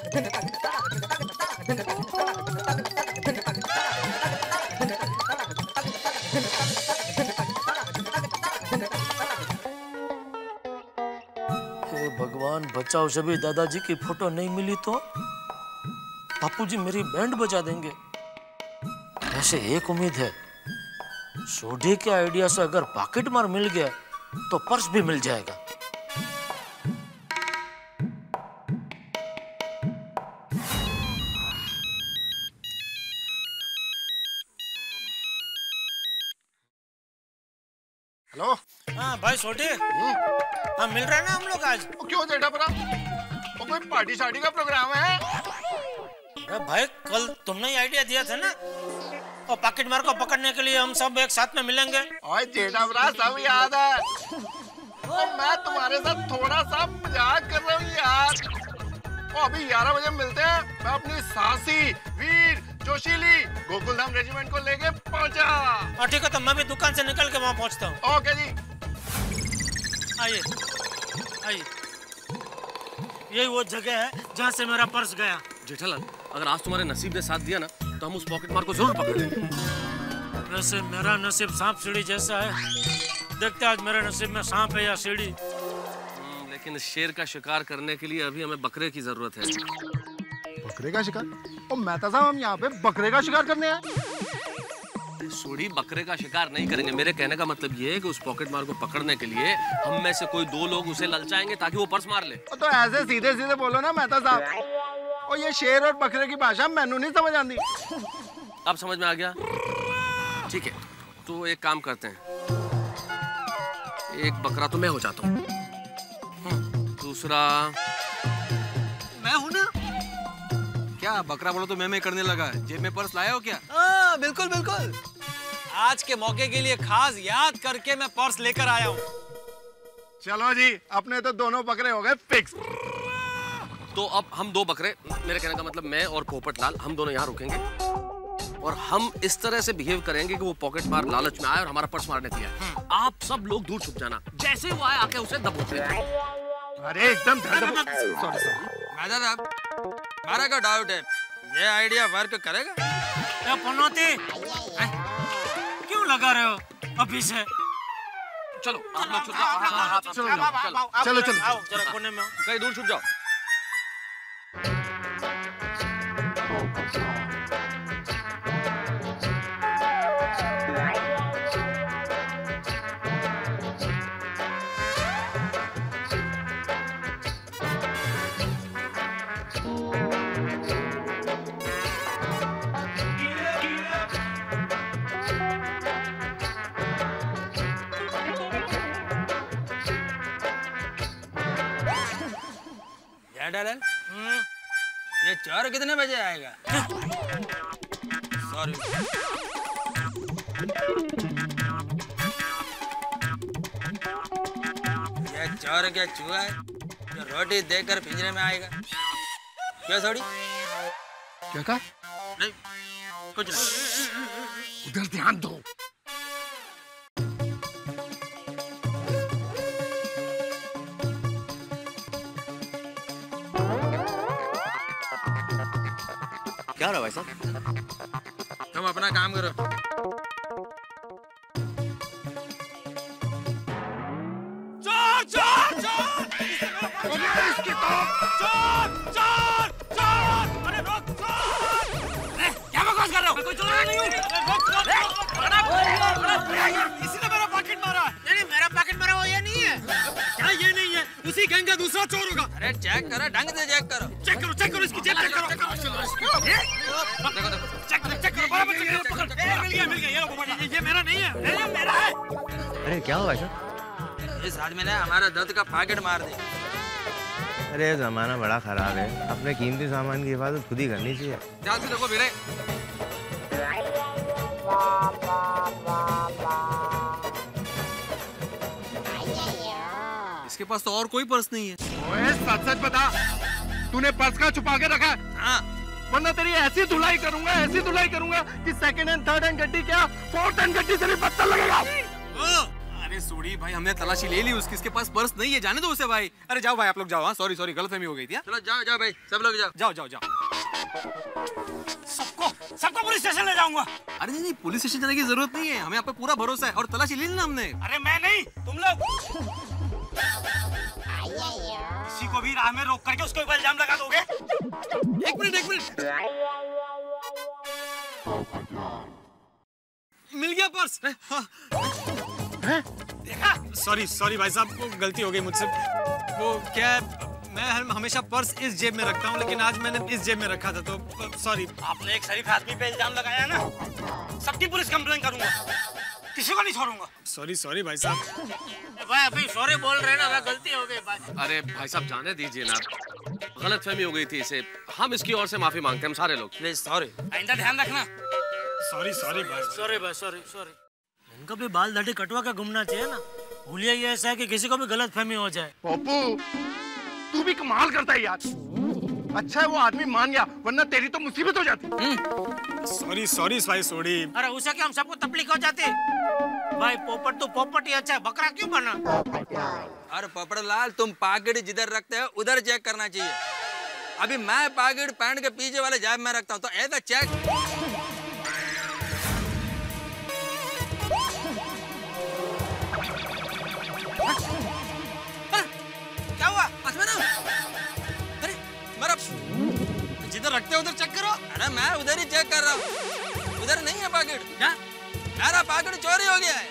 भगवान बचाओ, जब भी दादाजी की फोटो नहीं मिली तो बापूजी मेरी बैंड बजा देंगे। वैसे एक उम्मीद है, सोडे के आइडिया से अगर पॉकेट मार मिल गया तो पर्स भी मिल जाएगा। हेलो। हाँ भाई सोटे, हाँ मिल रहा है ना हम लोग आज? क्यों जेठा परा? वो कोई पार्टी शार्टी का प्रोग्राम है? अरे भाई कल तुमने ही आइडिया दिया था ना, और पॉकेट मार को पकड़ने के लिए हम सब एक साथ में मिलेंगे। ओए जेठा परा, सब याद है। और मैं तुम्हारे साथ थोड़ा सा मजाक कर रहा हूँ यार। और अभी ग्यारह बजे मिलते हैं। मैं अपनी सासी वीर जोशीली गोकुलधाम रेजिमेंट को लेके पहुंचा। और ठीक है, तो मैं भी दुकान से निकल के वहाँ पहुँचता हूँ। ओके जी। आइए आइए, यही वो जगह है जहाँ से मेरा पर्स गया। जेठालाल, अगर आज तुम्हारे नसीब ने साथ दिया ना तो हम उस पॉकेट मार को जरूर पकड़ लेंगे। वैसे मेरा नसीब सांप सीढ़ी जैसा है, देखते आज मेरे नसीब में सांप है या सीढ़ी। लेकिन शेर का शिकार करने के लिए अभी हमें बकरे की जरूरत है। बकरे का शिकार? ओ मेहता साहब, हम यहाँ पे बकरे का शिकार करने आए। सूढ़ी बकरे का शिकार नहीं करेंगे। मेरे कहने का मतलब ये है कि उस पॉकेट मार को पकड़ने के लिए हम में से कोई दो लोग उसे ललचाएंगे ताकि वो पर्स मार ले। तो ऐसे सीधे सीधे बोलो ना मेहता साहब। और ये शेर और बकरे की भाषा मैनू नहीं समझ आती। अब समझ में आ गया? ठीक है, तो एक काम करते हैं, एक बकरा तो मैं हो जाता हूँ, दूसरा मैं हूँ ना। क्या बकरा बोलो तो मैं मैं करने लगा। जेब में पर्स लाया हो क्या? हाँ बिल्कुल बिल्कुल, आज के मौके के लिए खास याद करके मैं पर्स लेकर आया हूँ। चलो जी, अपने तो दोनों बकरे हो गए फिक्स। तो अब हम दो बकरे, मेरे कहने का मतलब मैं और पोपटलाल, हम दोनों यहाँ रुकेंगे और हम इस तरह से बिहेव करेंगे कि वो पॉकेट मार लालच में आए और हमारा पर्स मारने के लिए। आप सब लोग दूर छुप जाना, जैसे ही वो आए आके उसे दबोच लेना। अरे एकदम सॉरी सॉरी मैडम साहब, हमारा क्या डाउट है, ये आइडिया वर्क करेगा? क्या पनौती क्यों लगा रहे हो अभी से? चलो आप लोग छुप जाओ। चलो चलो आओ जरा कोने में, कहीं दूर छुप जाओ। डालन, ये चोर कितने बजे आएगा? सॉरी। ये चोर क्या चूहा है जो रोटी देकर पिंजरे में आएगा? क्या सॉरी? क्या कहा? नहीं कुछ नहीं। उधर ध्यान दो। क्या रहा भाई साहब? तुम अपना काम करो। चोर चोर चोर! इसकी तो चोर चोर चोर! अरे रोक चोर! क्या बकवास कर रहे हो? मैं कोई चोर नहीं हूँ। रोक रोक रोक! इसी ने मेरा पैकेट मारा। नहीं नहीं, मेरा पैकेट मारा वो ये नहीं है। क्या ये नहीं है? उसी गैंग का दूसरा चोर होगा। अरे चेक करो, ढंग से चेक करो। चेक करो चेक करो इसकी जेब चेक करो। चेक करो चेक करो, बराबर चेक करो। पकड़, मिल गया मिल गया, ये लो मोबाइल। ये मेरा नहीं है, ये मेरा है। अरे क्या हुआ सर? इस आदमी ने हमारा दत्त का पैकेट मार दिया। अरे जमाना बड़ा खराब है, अपने कीमती सामान की हिफाजत खुद ही करनी चाहिए। ध्यान से देखो मेरे। इसके पास तो और कोई पर्स नहीं है। ओए सच सच बता, तूने पर्स का छुपा के रखा? हाँ। वरना तेरी ऐसी धुलाई करूंगा, ऐसी धुलाई करूंगा कि सेकंड हैंड, थर्ड हैंड गड्डी क्या, फोर्थ हैंड गड्डी से भी पत्थर लगेगा। अरे सूड़ी भाई, हमने तलाशी ले ली उसकी, इसके पास पर्स नहीं है, जाने दो उसे भाई। अरे जाओ भाई, आप लोग जाओ। हाँ सॉरी सॉरी, गलतफहमी हो गई थी। चलो जाओ जाओ भाई, सब लोग जाओ जाओ जाओ जाओ। सबको सबको पुलिस स्टेशन ले जाऊंगा। अरे नहीं नहीं, पुलिस स्टेशन जाने की जरूरत नहीं है, हमें आप पे पूरा भरोसा है और तलाशी ले लेना हमने। अरे मैं नहीं, तुम लोग। किसी को भी राह में रोक करके उसके ऊपर इल्जाम लगा दोगे? एक मिनट एक मिनट, मिल गया पर्स। देखा? सॉरी सॉरी भाई साहब, वो गलती हो गई मुझसे। वो क्या है, मैं हमेशा पर्स इस जेब में रखता हूँ, लेकिन आज मैंने इस जेब में रखा था, तो सॉरी। आपने एक शरीफ आदमी पे इल्जाम लगाया ना, सबकी पुलिस कंप्लेन करूंगा, किसी को नहीं छोड़ूंगा। सॉरी सॉरी भाई साहब। भाई अभी सॉरी बोल रहे ना, गलती हो गई भाई। अरे भाई साहब जाने दीजिए ना, गलतफहमी हो गई थी इसे, हम इसकी ओर से माफी मांगते हैं, हम सारे लोग। Please sorry. आइंदा ध्यान रखना। सॉरी सॉरी भाई, सॉरी भाई, सॉरी सॉरी। इनका भी बाल दाढ़ी कटवा के घूमना चाहिए ना, भूलिए ये ऐसा है कि किसी को भी गलतफहमी हो जाए। पप्पू तू भी कमाल करता है यार। अच्छा है वो आदमी मान गया, वरना तेरी तो मुसीबत हो जाती। सॉरी सॉरी भाई सॉरी। अरे उसे क्या हम सबको तकलीफ हो जाती भाई। पोपट तो पोपट ही अच्छा है, बकरा क्यों बना? अरे पोपट लाल, तुम पैकेट जिधर रखते हो उधर चेक करना चाहिए। अभी मैं पैकेट पैंट के पीछे वाले जेब में रखता हूँ, तो ऐसा चेक। क्या हुआ? अरे मेरा जिधर रखते हो उधर चेक करो। अरे मैं उधर ही चेक कर रहा हूँ, उधर नहीं है पैकेट। क्या? मेरा पैकेट चोरी हो गया है।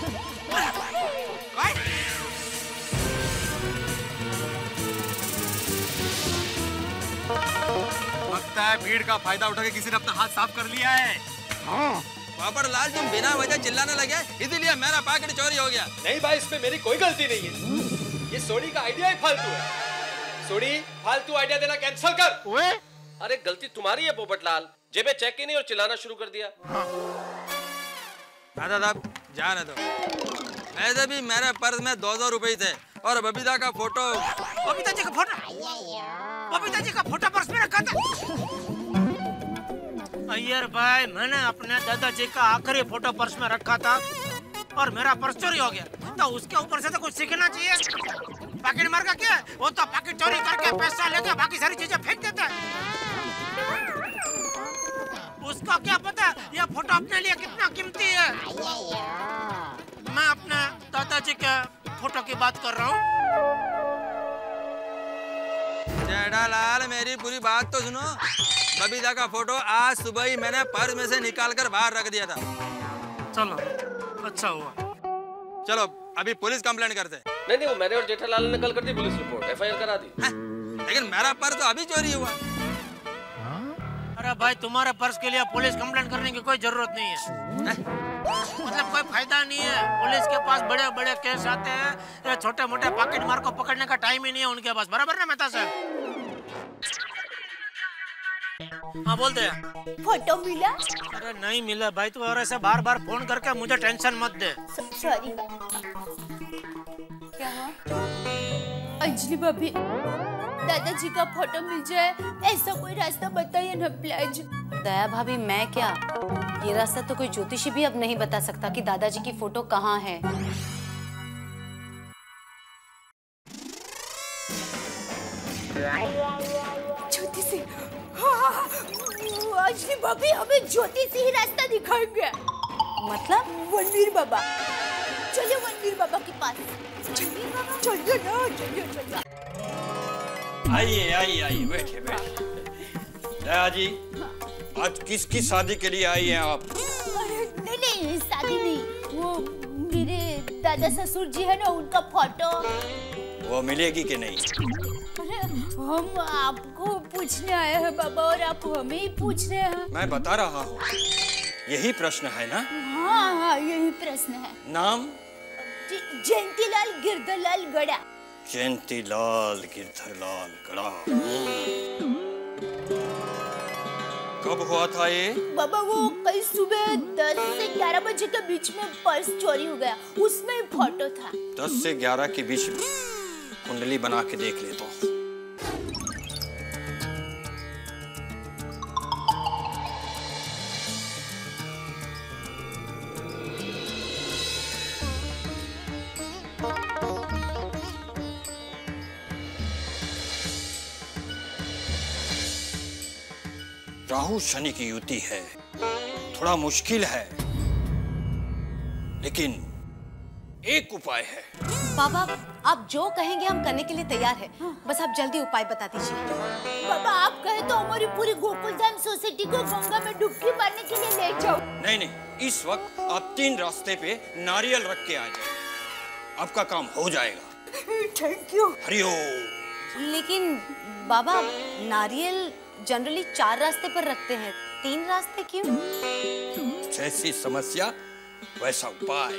लगता है भीड़ का फायदा उठा के किसी ने अपना हाथ साफ कर लिया है। हाँ। पापड़ लाल तुम बिना वजह चिल्लाने लगे, इसीलिए मेरा पैकेट चोरी हो गया। नहीं भाई, इसमें मेरी कोई गलती नहीं है। ये सोनी का आइडिया ही फालतू है। सोनी, फालतू आइडिया देना कैंसिल कर। ओए? अरे गलती तुम्हारी है पोपटलाल, जेबें चेक की नहीं और चिल्लाना शुरू कर दिया। दादा साहब जाने दो। वैसे भी मेरे पर्स में दो सौ रुपए थे और बबीता का फोटो। बबीता जी का फोटो बबीता जी का फोटो पर्स में रखा था। अय्यर भाई, मैंने अपने दादाजी का आखिरी फोटो पर्स में रखा था और मेरा पर्स चोरी हो गया, तो उसके ऊपर से तो कुछ सीखना चाहिए। पैकेट मार का क्या है? वो तो पैकेट चोरी करके पैसा लेके बाकी सारी चीजें फेंक देता है। उसको क्या पता ये फोटो अपने लिए कितना कीमती है। मैं अपने दादाजी के फोटो की बात कर रहा हूँ। जेठालाल, मेरी पूरी बात तो सुनो। बबीता का फोटो आज सुबह ही मैंने पर्स में से निकाल कर बाहर रख दिया था। चलो, अच्छा हुआ। चलो अभी पुलिस कंप्लेंट करते। नहीं नहीं, वो मैंने और जेठालाल ने कल कर दी police report, F I R करा दी। लेकिन मेरा पर्स तो अभी चोरी हुआ। अरे भाई, तुम्हारे पर्स के लिए पुलिस कंप्लेंट करने की कोई जरूरत नहीं है। मतलब कोई फायदा नहीं है। पुलिस के पास बड़े बड़े केस आते हैं, ये छोटे मोटे पॉकेट मार को पकड़ने का टाइम ही नहीं है उनके पास। बराबर ना मेहता साहब? हाँ बोलते हैं। फोटो मिला? अरे नहीं मिला भाई, तू और ऐसे बार बार फोन करके मुझे टेंशन मत दे। सॉरी। क्या हुआ? अंजलि भाभी, दादाजी का फोटो मिल जाए ऐसा कोई रास्ता बताइए ना प्लीज। दया भाभी, मैं क्या, ये रास्ता तो कोई ज्योतिषी भी अब नहीं बता सकता कि दादाजी की फोटो कहाँ है। ज्योतिषी? हाँ, अंजलि भाभी हमें ज्योतिषी ही रास्ता दिखाएंगे। मतलब? वनवीर बाबा। चलिए वनवीर बाबा के पास। चलिए बाबा, चलिए ना, चलिए चलिए। आइए आइए आइए, बैठिए बैठिए। दया जी, आज किसकी शादी के लिए आई हैं आप? नहीं नहीं, शादी नहीं, वो मेरे दादा ससुर जी है ना, उनका फोटो। वो मिलेगी कि नहीं? अरे हम आपको पूछने आए हैं बाबा, और आप हमें ही पूछ रहे हैं। मैं बता रहा हूँ, यही प्रश्न है ना? हाँ हाँ, यही प्रश्न है। नाम? जयंतीलाल गिरधरलाल गड़ा। जयंतीलाल गिरधरलाल गड़ा। कब हुआ था ये? बाबा वो कल सुबह दस से ग्यारह बजे के बीच में पर्स चोरी हो गया, उसमें फोटो था। दस से ग्यारह के बीच में कुंडली बना के देख ले तो। राहु शनि की युति है, थोड़ा मुश्किल है, लेकिन एक उपाय है। बाबा, आप जो कहेंगे हम करने के लिए तैयार हैं। बस आप जल्दी उपाय बता दीजिए। बाबा आप कहे तो हमारी पूरी गोकुलधाम सोसाइटी को गंगा में डुबकी मारने के लिए ले जाओ। नहीं नहीं, इस वक्त आप तीन रास्ते पे नारियल रख के आ जाए, आपका काम हो जाएगा। Thank you. हरिओम। लेकिन बाबा, नारियल जनरली चार रास्ते पर रखते हैं, तीन रास्ते क्यों? जैसी समस्या वैसा उपाय।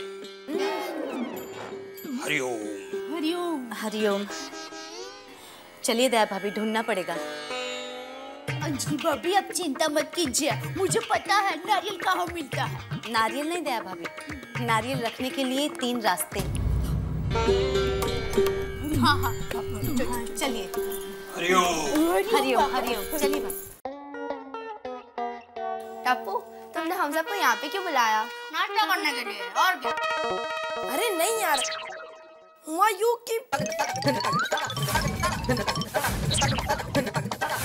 हरिओम। हरिओम। हरिओम। चलिए दया भाभी, ढूंढना पड़ेगा। अंजलि भाभी आप चिंता मत कीजिए, मुझे पता है नारियल कहाँ मिलता है। नारियल नहीं दया भाभी, नारियल रखने के लिए तीन रास्ते। हाँ हाँ, चलिए। हरिओम। हरिओम हरिओम। चलिए बस। टापू, तुमने हम सबको यहाँ पे क्यों बुलाया? नाश्ता करने के लिए, और क्या? अरे नहीं यार, वहाँ यू की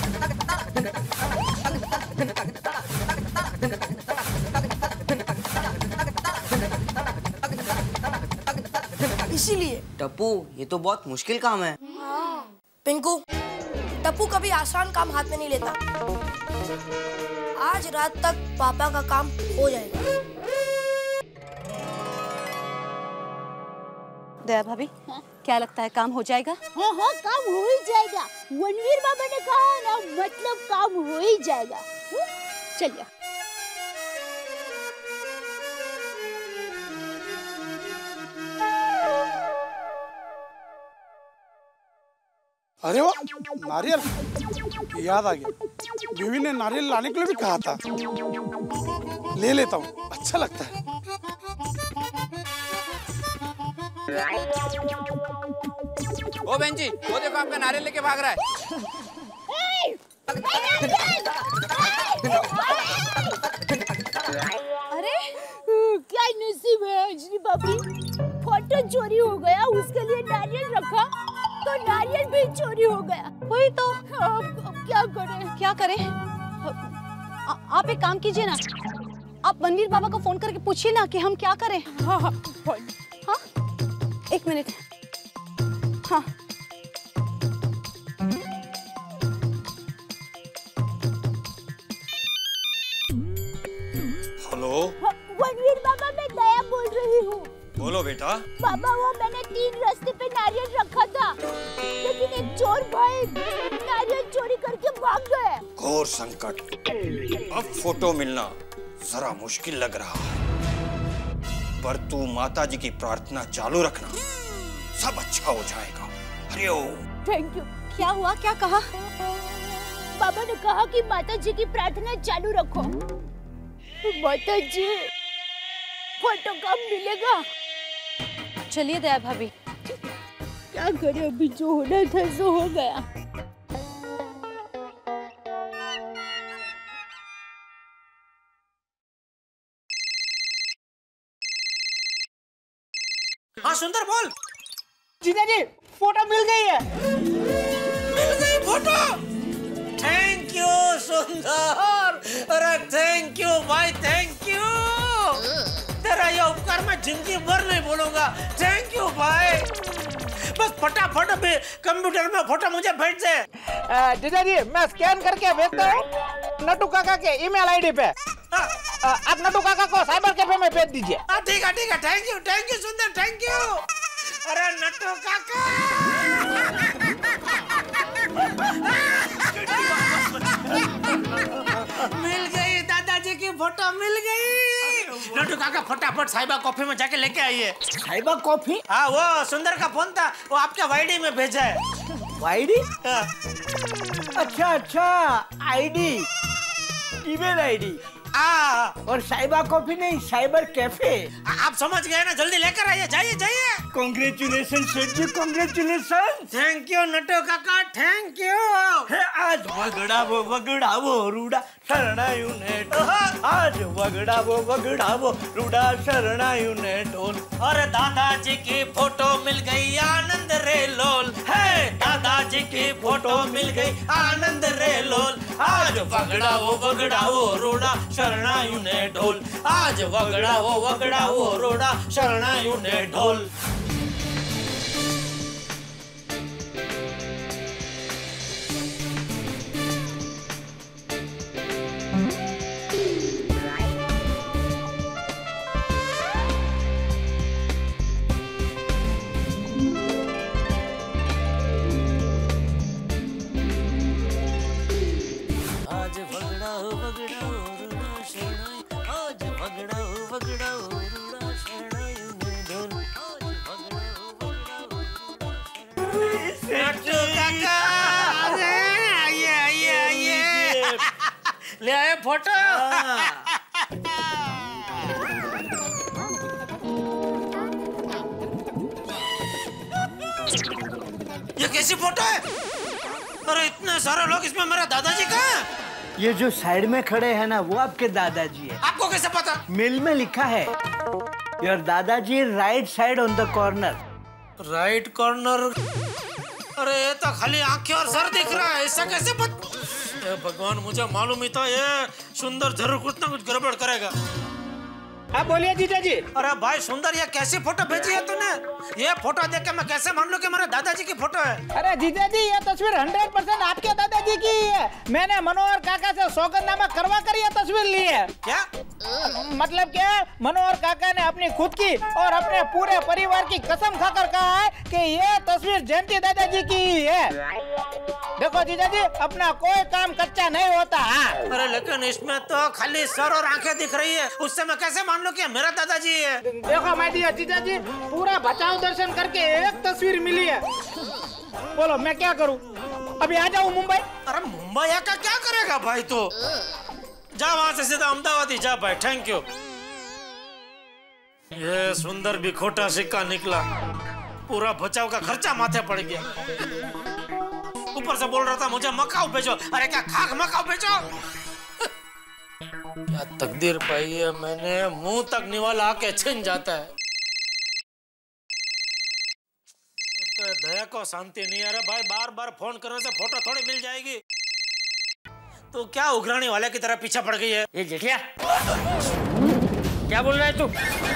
इसीलिए। टप्पू, ये तो बहुत मुश्किल काम है। पिंकू, टप्पू कभी आसान काम हाथ में नहीं लेता। आज रात तक पापा का काम हो जाएगा। दया भाभी, क्या लगता है काम हो जाएगा? हाँ हाँ, काम हो ही जाएगा। वनवीर बाबा ने कहा ना, मतलब काम हो ही जाएगा। चलिए। अरे वाह, नारियल याद आ गया। बीवी ने नारियल लाने के लिए भी कहा था। ले लेता हूँ, अच्छा लगता है। ओ बहन जी, वो देखो आपका नारियल लेके भाग रहा है। अरे क्या नसीब है अंजलि भाभी, फोटो चोरी हो गया, उसके लिए नारियल रखा तो नारियल भी चोरी हो गया। वही तो। अब, अब क्या करें? क्या करें? आ, आप एक काम कीजिए ना, आप वनवीर बाबा को फोन करके पूछिए ना कि हम क्या करें। हाँ हाँ, हाँ? एक मिनट। हाँ। हेलो, वनवीर बाबा, मैं दया बोल रही हूँ। बोलो बेटा। बाबा, वो मैंने तीन रास्ते पे नारियल रखा था, लेकिन एक चोर भाई नारियल चोरी करके भाग गए। घोर संकट। अब फोटो मिलना जरा मुश्किल लग रहा है, पर तू माता जी की प्रार्थना चालू रखना, सब अच्छा हो जाएगा। हरिओम। Thank you. क्या हुआ? क्या कहा? बाबा ने कहा कि माता जी की प्रार्थना चालू रखो। माता जी, फोटो कब मिलेगा? चलिए दया भाभी। क्या करें, अभी जो होना था सो हो गया। हाँ सुंदर, बोल। जीजा जी, फोटो मिल गई है। मिल गई फोटो? Thank you Sundar. अरे थैंक यू भाई, थैंक यू। तेरा ये उपकार मैं जिंदगी भर नहीं भूलूंगा। थैंक यू भाई। बस फटाफट भी कंप्यूटर में फोटो मुझे भेज दे। जीजा जी, मैं स्कैन करके भेजता हूँ नटू काका के ईमेल आईडी पे। आ, आप नटू काका को साइबर कैफे में भेज दीजिए। हाँ ठीक है, ठीक है। Thank you, thank you Sundar, thank you. अरे नटू काका। मिल गई, दादाजी की फोटो मिल गई। नटू काका, फटाफट साहिबा कॉफी में जाके लेके आइए। साहिबा कॉफी? हाँ, वो सुंदर का फोन था, वो आपके वाईडी में भेजा है। वाईडी? हाँ। अच्छा अच्छा, आईडी, ईमेल आईडी। आ, और साइबर कॉफी नहीं, साइबर कैफे। आप समझ गए ना, जल्दी लेकर आइए। जाइए जाइए। कांग्रेचुलेशन सेठ जी, कांग्रेचुलेशन। थैंक यू नटू काका, थैंक यू। आज वगड़ावो वगड़ावो रूडा शरणायु ने ढोल। आज वगड़ावो वगड़ावो रूडा शरणायु ने ढोल। और दादाजी की फोटो मिल गई, आनंद रे लोल है। दादाजी की फोटो मिल गई, आनंद रे लोल। आज वगड़ावो वगड़ावो रूडा शरणायु ने ढोल। आज वगड़ावो वगड़ावो रूडा शरणायु ने ढोल। ले आए फोटो। ये कैसी फोटो है? अरे इतने सारे लोग, इसमें मेरा दादाजी कहाँ है? ये जो साइड में खड़े हैं ना, वो आपके दादाजी है। आपको कैसे पता? मेल में लिखा है, योर दादाजी right side on the corner. Right corner? अरे ये तो खाली आंखें और सर दिख रहा है, ऐसा कैसे पता? भगवान, मुझे मालूम ही था ये सुंदर जरूर कुछ ना कुछ गड़बड़ करेगा। अब बोलिए जीजा जी। अरे भाई सुंदर, ये कैसी फोटो भेजी है तूने? ये फोटो देख के मैं कैसे मान लूं कि मेरे दादाजी की फोटो है? अरे जीजा जी, ये तस्वीर हंड्रेड परसेंट आपके दादाजी की ही है। मैंने मनोहर काका से सौगंधनामा करवा कर ये तस्वीर ली है। क्या मतलब क्या? मनोहर काका ने अपनी खुद की और अपने पूरे परिवार की कसम खाकर कहा है कि ये तस्वीर जयंती दादाजी की ही है। देखो जीजा जी, अपना कोई काम कच्चा नहीं होता। अरे लेकिन इसमें तो खाली सर और आंखें दिख रही है, उससे मैं कैसे मान लूं कि मेरा दादाजी है? देखो मैं दिया जीजा जी, पूरा बचाव दर्शन करके एक तस्वीर मिली है। बोलो मैं क्या करूं? अभी आ जाऊं मुंबई? अरे मुंबई आकर क्या करेगा भाई? तो जा वहां से सीधा अहमदाबाद ही जा भाई। Thank you. ये सुंदर भी खोटा सिक्का निकला, पूरा बचाव का खर्चा माथे पड़ गया। ऊपर से बोल रहा था मुझे मकाऊ भेजो, अरे क्या खाक मकाऊ भेजो? क्या तकदीर पाई है मैंने, मुंह तक निवाला आके छिन जाता है। तो दया को शांति नहीं। अरे भाई बार बार फोन करने से फोटो थोड़ी मिल जाएगी। तो क्या उघराणी वाले की तरह पीछे पड़ गई है? ये जेठिया क्या बोल रहा है तू?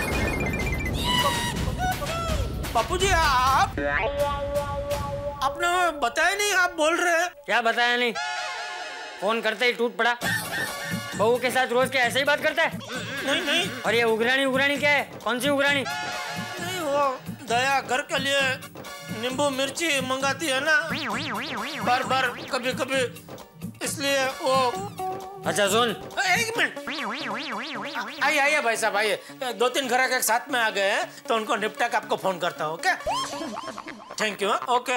बापूजी आप आपने बताया नहीं, आप बोल रहे हैं। क्या बताया नहीं? फोन करते ही टूट पड़ा। बहू के साथ रोज के ऐसे ही बात करता है? नहीं नहीं। और ये उघराणी उघराणी क्या है? कौन सी उघराणी? नहीं, वो दया घर के लिए नींबू मिर्ची मंगाती है ना बार बार कभी कभी, इसलिए वो। अच्छा सुन, एक मिनट। आइए आइए भाई साहब आइए, दो तीन घर के साथ में आ गए हैं तो उनको निपटा के आपको फोन करता हूँ। Okay thank you. ओके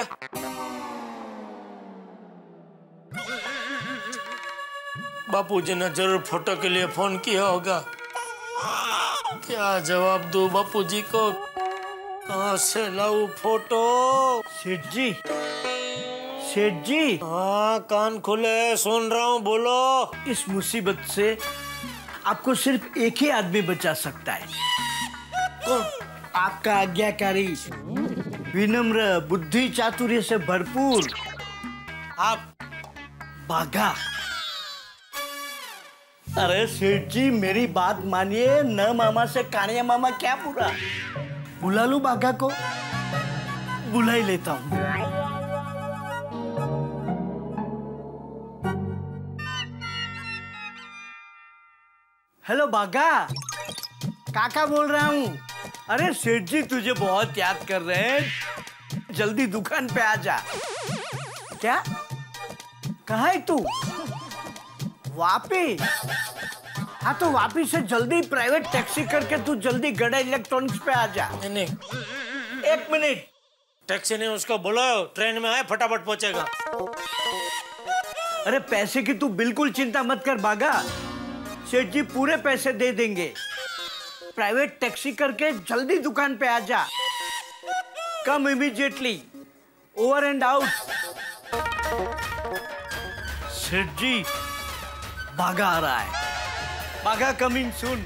बापूजी ने जरूर फोटो के लिए फोन किया होगा। क्या जवाब दूं बापूजी को? कहाँ से लाऊं फोटो? सेठ जी, सेठ जी। हाँ कान खुले, सुन रहा हूँ, बोलो। इस मुसीबत से आपको सिर्फ एक ही आदमी बचा सकता है। कौन? आपका आज्ञाकारी, विनम्र, बुद्धि चातुर्य से भरपूर आप बाघा। अरे सेठ जी मेरी बात मानिए, न मामा से कानिया मामा क्या पूरा। बुला लूं बाघा को? बुला ही लेता हूँ। हेलो बाघा, काका बोल रहा हूँ। अरे सेठ जी तुझे बहुत याद कर रहे हैं, जल्दी दुकान पे आ जा। क्या? कहाँ है तू? वापी? हाँ तो वापी से जल्दी प्राइवेट टैक्सी करके तू जल्दी गड़ा इलेक्ट्रॉनिक्स पे आ जा। नहीं नहीं, एक मिनट। टैक्सी नहीं, उसको बोलो ट्रेन में आए, फटाफट पहुंचेगा। अरे पैसे की तू बिल्कुल चिंता मत कर बागा, सेठ जी पूरे पैसे दे देंगे। प्राइवेट टैक्सी करके जल्दी दुकान पे आ जा। Come immediately, over and out. सेठ जी बागा आ रहा है, बागा कमिंग सून।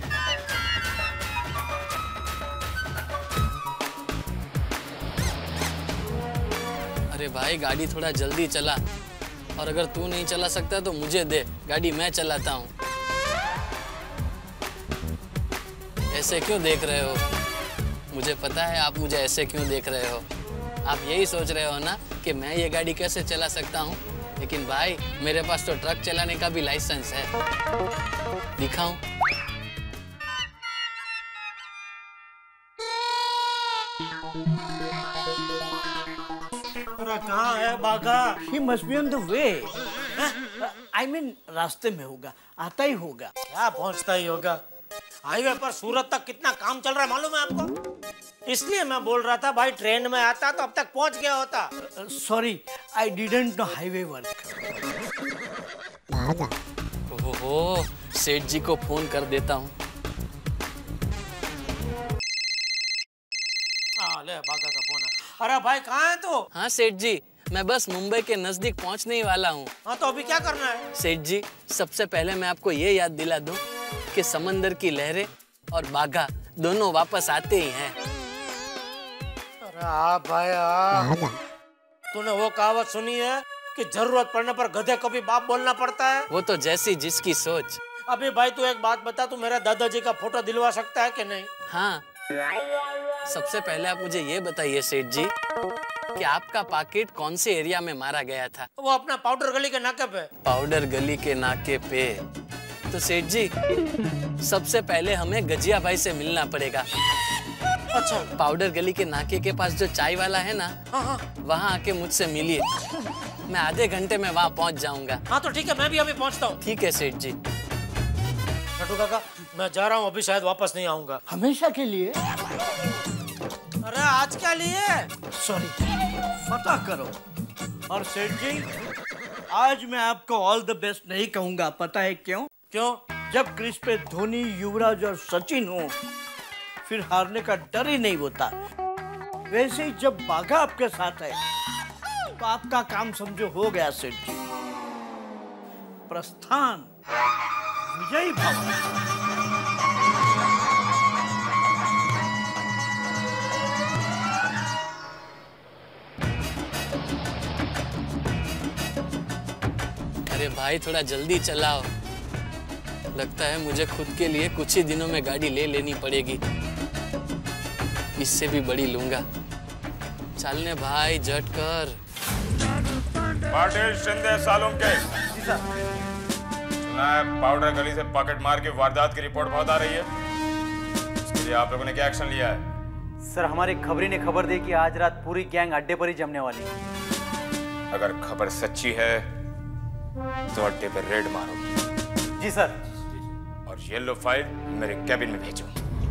अरे भाई गाड़ी थोड़ा जल्दी चला, और अगर तू नहीं चला सकता तो मुझे दे, गाड़ी मैं चलाता हूँ। ऐसे क्यों देख रहे हो? मुझे पता है आप मुझे ऐसे क्यों देख रहे हो। आप यही सोच रहे हो ना कि मैं ये गाड़ी कैसे चला सकता हूँ, लेकिन भाई मेरे पास तो ट्रक चलाने का भी लाइसेंस है। दिखाऊं? अरे कहाँ है बागा? He must be on the way. I mean रास्ते में होगा, आता ही होगा। क्या पहुंचता ही होगा? हाईवे पर सूरत तक कितना काम चल रहा है मालूम है आपको? इसलिए मैं बोल रहा था भाई ट्रेन में आता तो अब तक पहुंच गया होता। Sorry, I didn't know highway work. ओहो, सेठ जी को फोन कर देता हूँ। हाँ ले बागा का फोन। अरे भाई कहाँ है तू? हाँ सेठ जी, मैं बस मुंबई के नजदीक पहुंचने ही वाला हूँ। हाँ तो अभी क्या करना है? सेठ जी, सबसे पहले मैं आपको ये याद दिला दूं कि समंदर की लहरें और बाघा दोनों वापस आते ही हैं। अरे आ भाई आ। तूने वो कहावत सुनी है कि जरूरत पड़ने पर गधे को भी बाप बोलना पड़ता है? वो तो जैसी जिसकी सोच। अभी भाई तू एक बात बता, तू मेरा दादाजी का फोटो दिलवा सकता है कि नहीं? हाँ, सबसे पहले आप मुझे ये बताइए सेठ जी कि आपका पॉकेट कौन से एरिया में मारा गया था? वो अपना पाउडर गली के नाके पे। पाउडर गली के नाके पे? तो सेठ जी सबसे पहले हमें गजिया भाई से मिलना पड़ेगा। अच्छा। पाउडर गली के नाके के पास जो चाय वाला है ना, हाँ हाँ। वहाँ आके मुझसे मिलिए, मैं आधे घंटे में वहाँ पहुँच जाऊंगा। हाँ तो ठीक है, मैं भी अभी पहुँचता हूँ। ठीक है सेठ जी। नटू काका मैं जा रहा हूँ, अभी शायद वापस नहीं आऊंगा। हमेशा के लिए? अरे आज क्या लिए? सॉरी, पता करो। और सेठ जी आज मैं आपको ऑल द बेस्ट नहीं कहूंगा, पता है क्यों? क्यों? जब क्रीज पे धोनी, युवराज और सचिन हो फिर हारने का डर ही नहीं होता। वैसे ही जब बाघा आपके साथ है तो आपका काम समझो हो गया सेठ जी। प्रस्थान विजयी भव। अरे भाई थोड़ा जल्दी चलाओ, लगता है मुझे खुद के लिए कुछ ही दिनों में गाड़ी ले लेनी पड़ेगी। इससे भी बड़ी लूंगा। चलने भाई झट कर। पाटिल शिंदे सालुम के सुना है पाउडर गली से पॉकेट मार के वारदात की रिपोर्ट बहुत आ रही है, इसके लिए आप लोगों ने क्या एक्शन लिया है? सर हमारी खबरी ने खबर दी कि आज रात पूरी गैंग अड्डे पर ही जमने वाली है। अगर खबर सच्ची है तो अड्डे पर रेड मारो। जी सर। और येलो फाइल मेरे कैबिन में भेजो।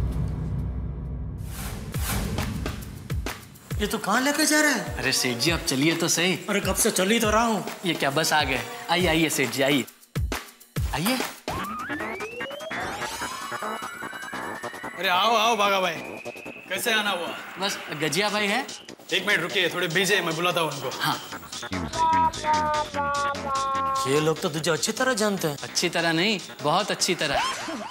ये तो कहाँ लेके जा रहा है? अरे सेठ जी आप चलिए तो सही। अरे कब से चल ही तो रहा हूँ। ये क्या बस आ गए? आइए आइए सेठ जी आइए आइए। अरे आओ आओ बागा भाई, कैसे आना हुआ? बस गजिया भाई है। एक मिनट रुकिए, थोड़े बिजी है, मैं बुलाता हूँ उनको। हाँ। ये लोग तो तुझे अच्छी तरह जानते हैं। अच्छी तरह नहीं, बहुत अच्छी तरह।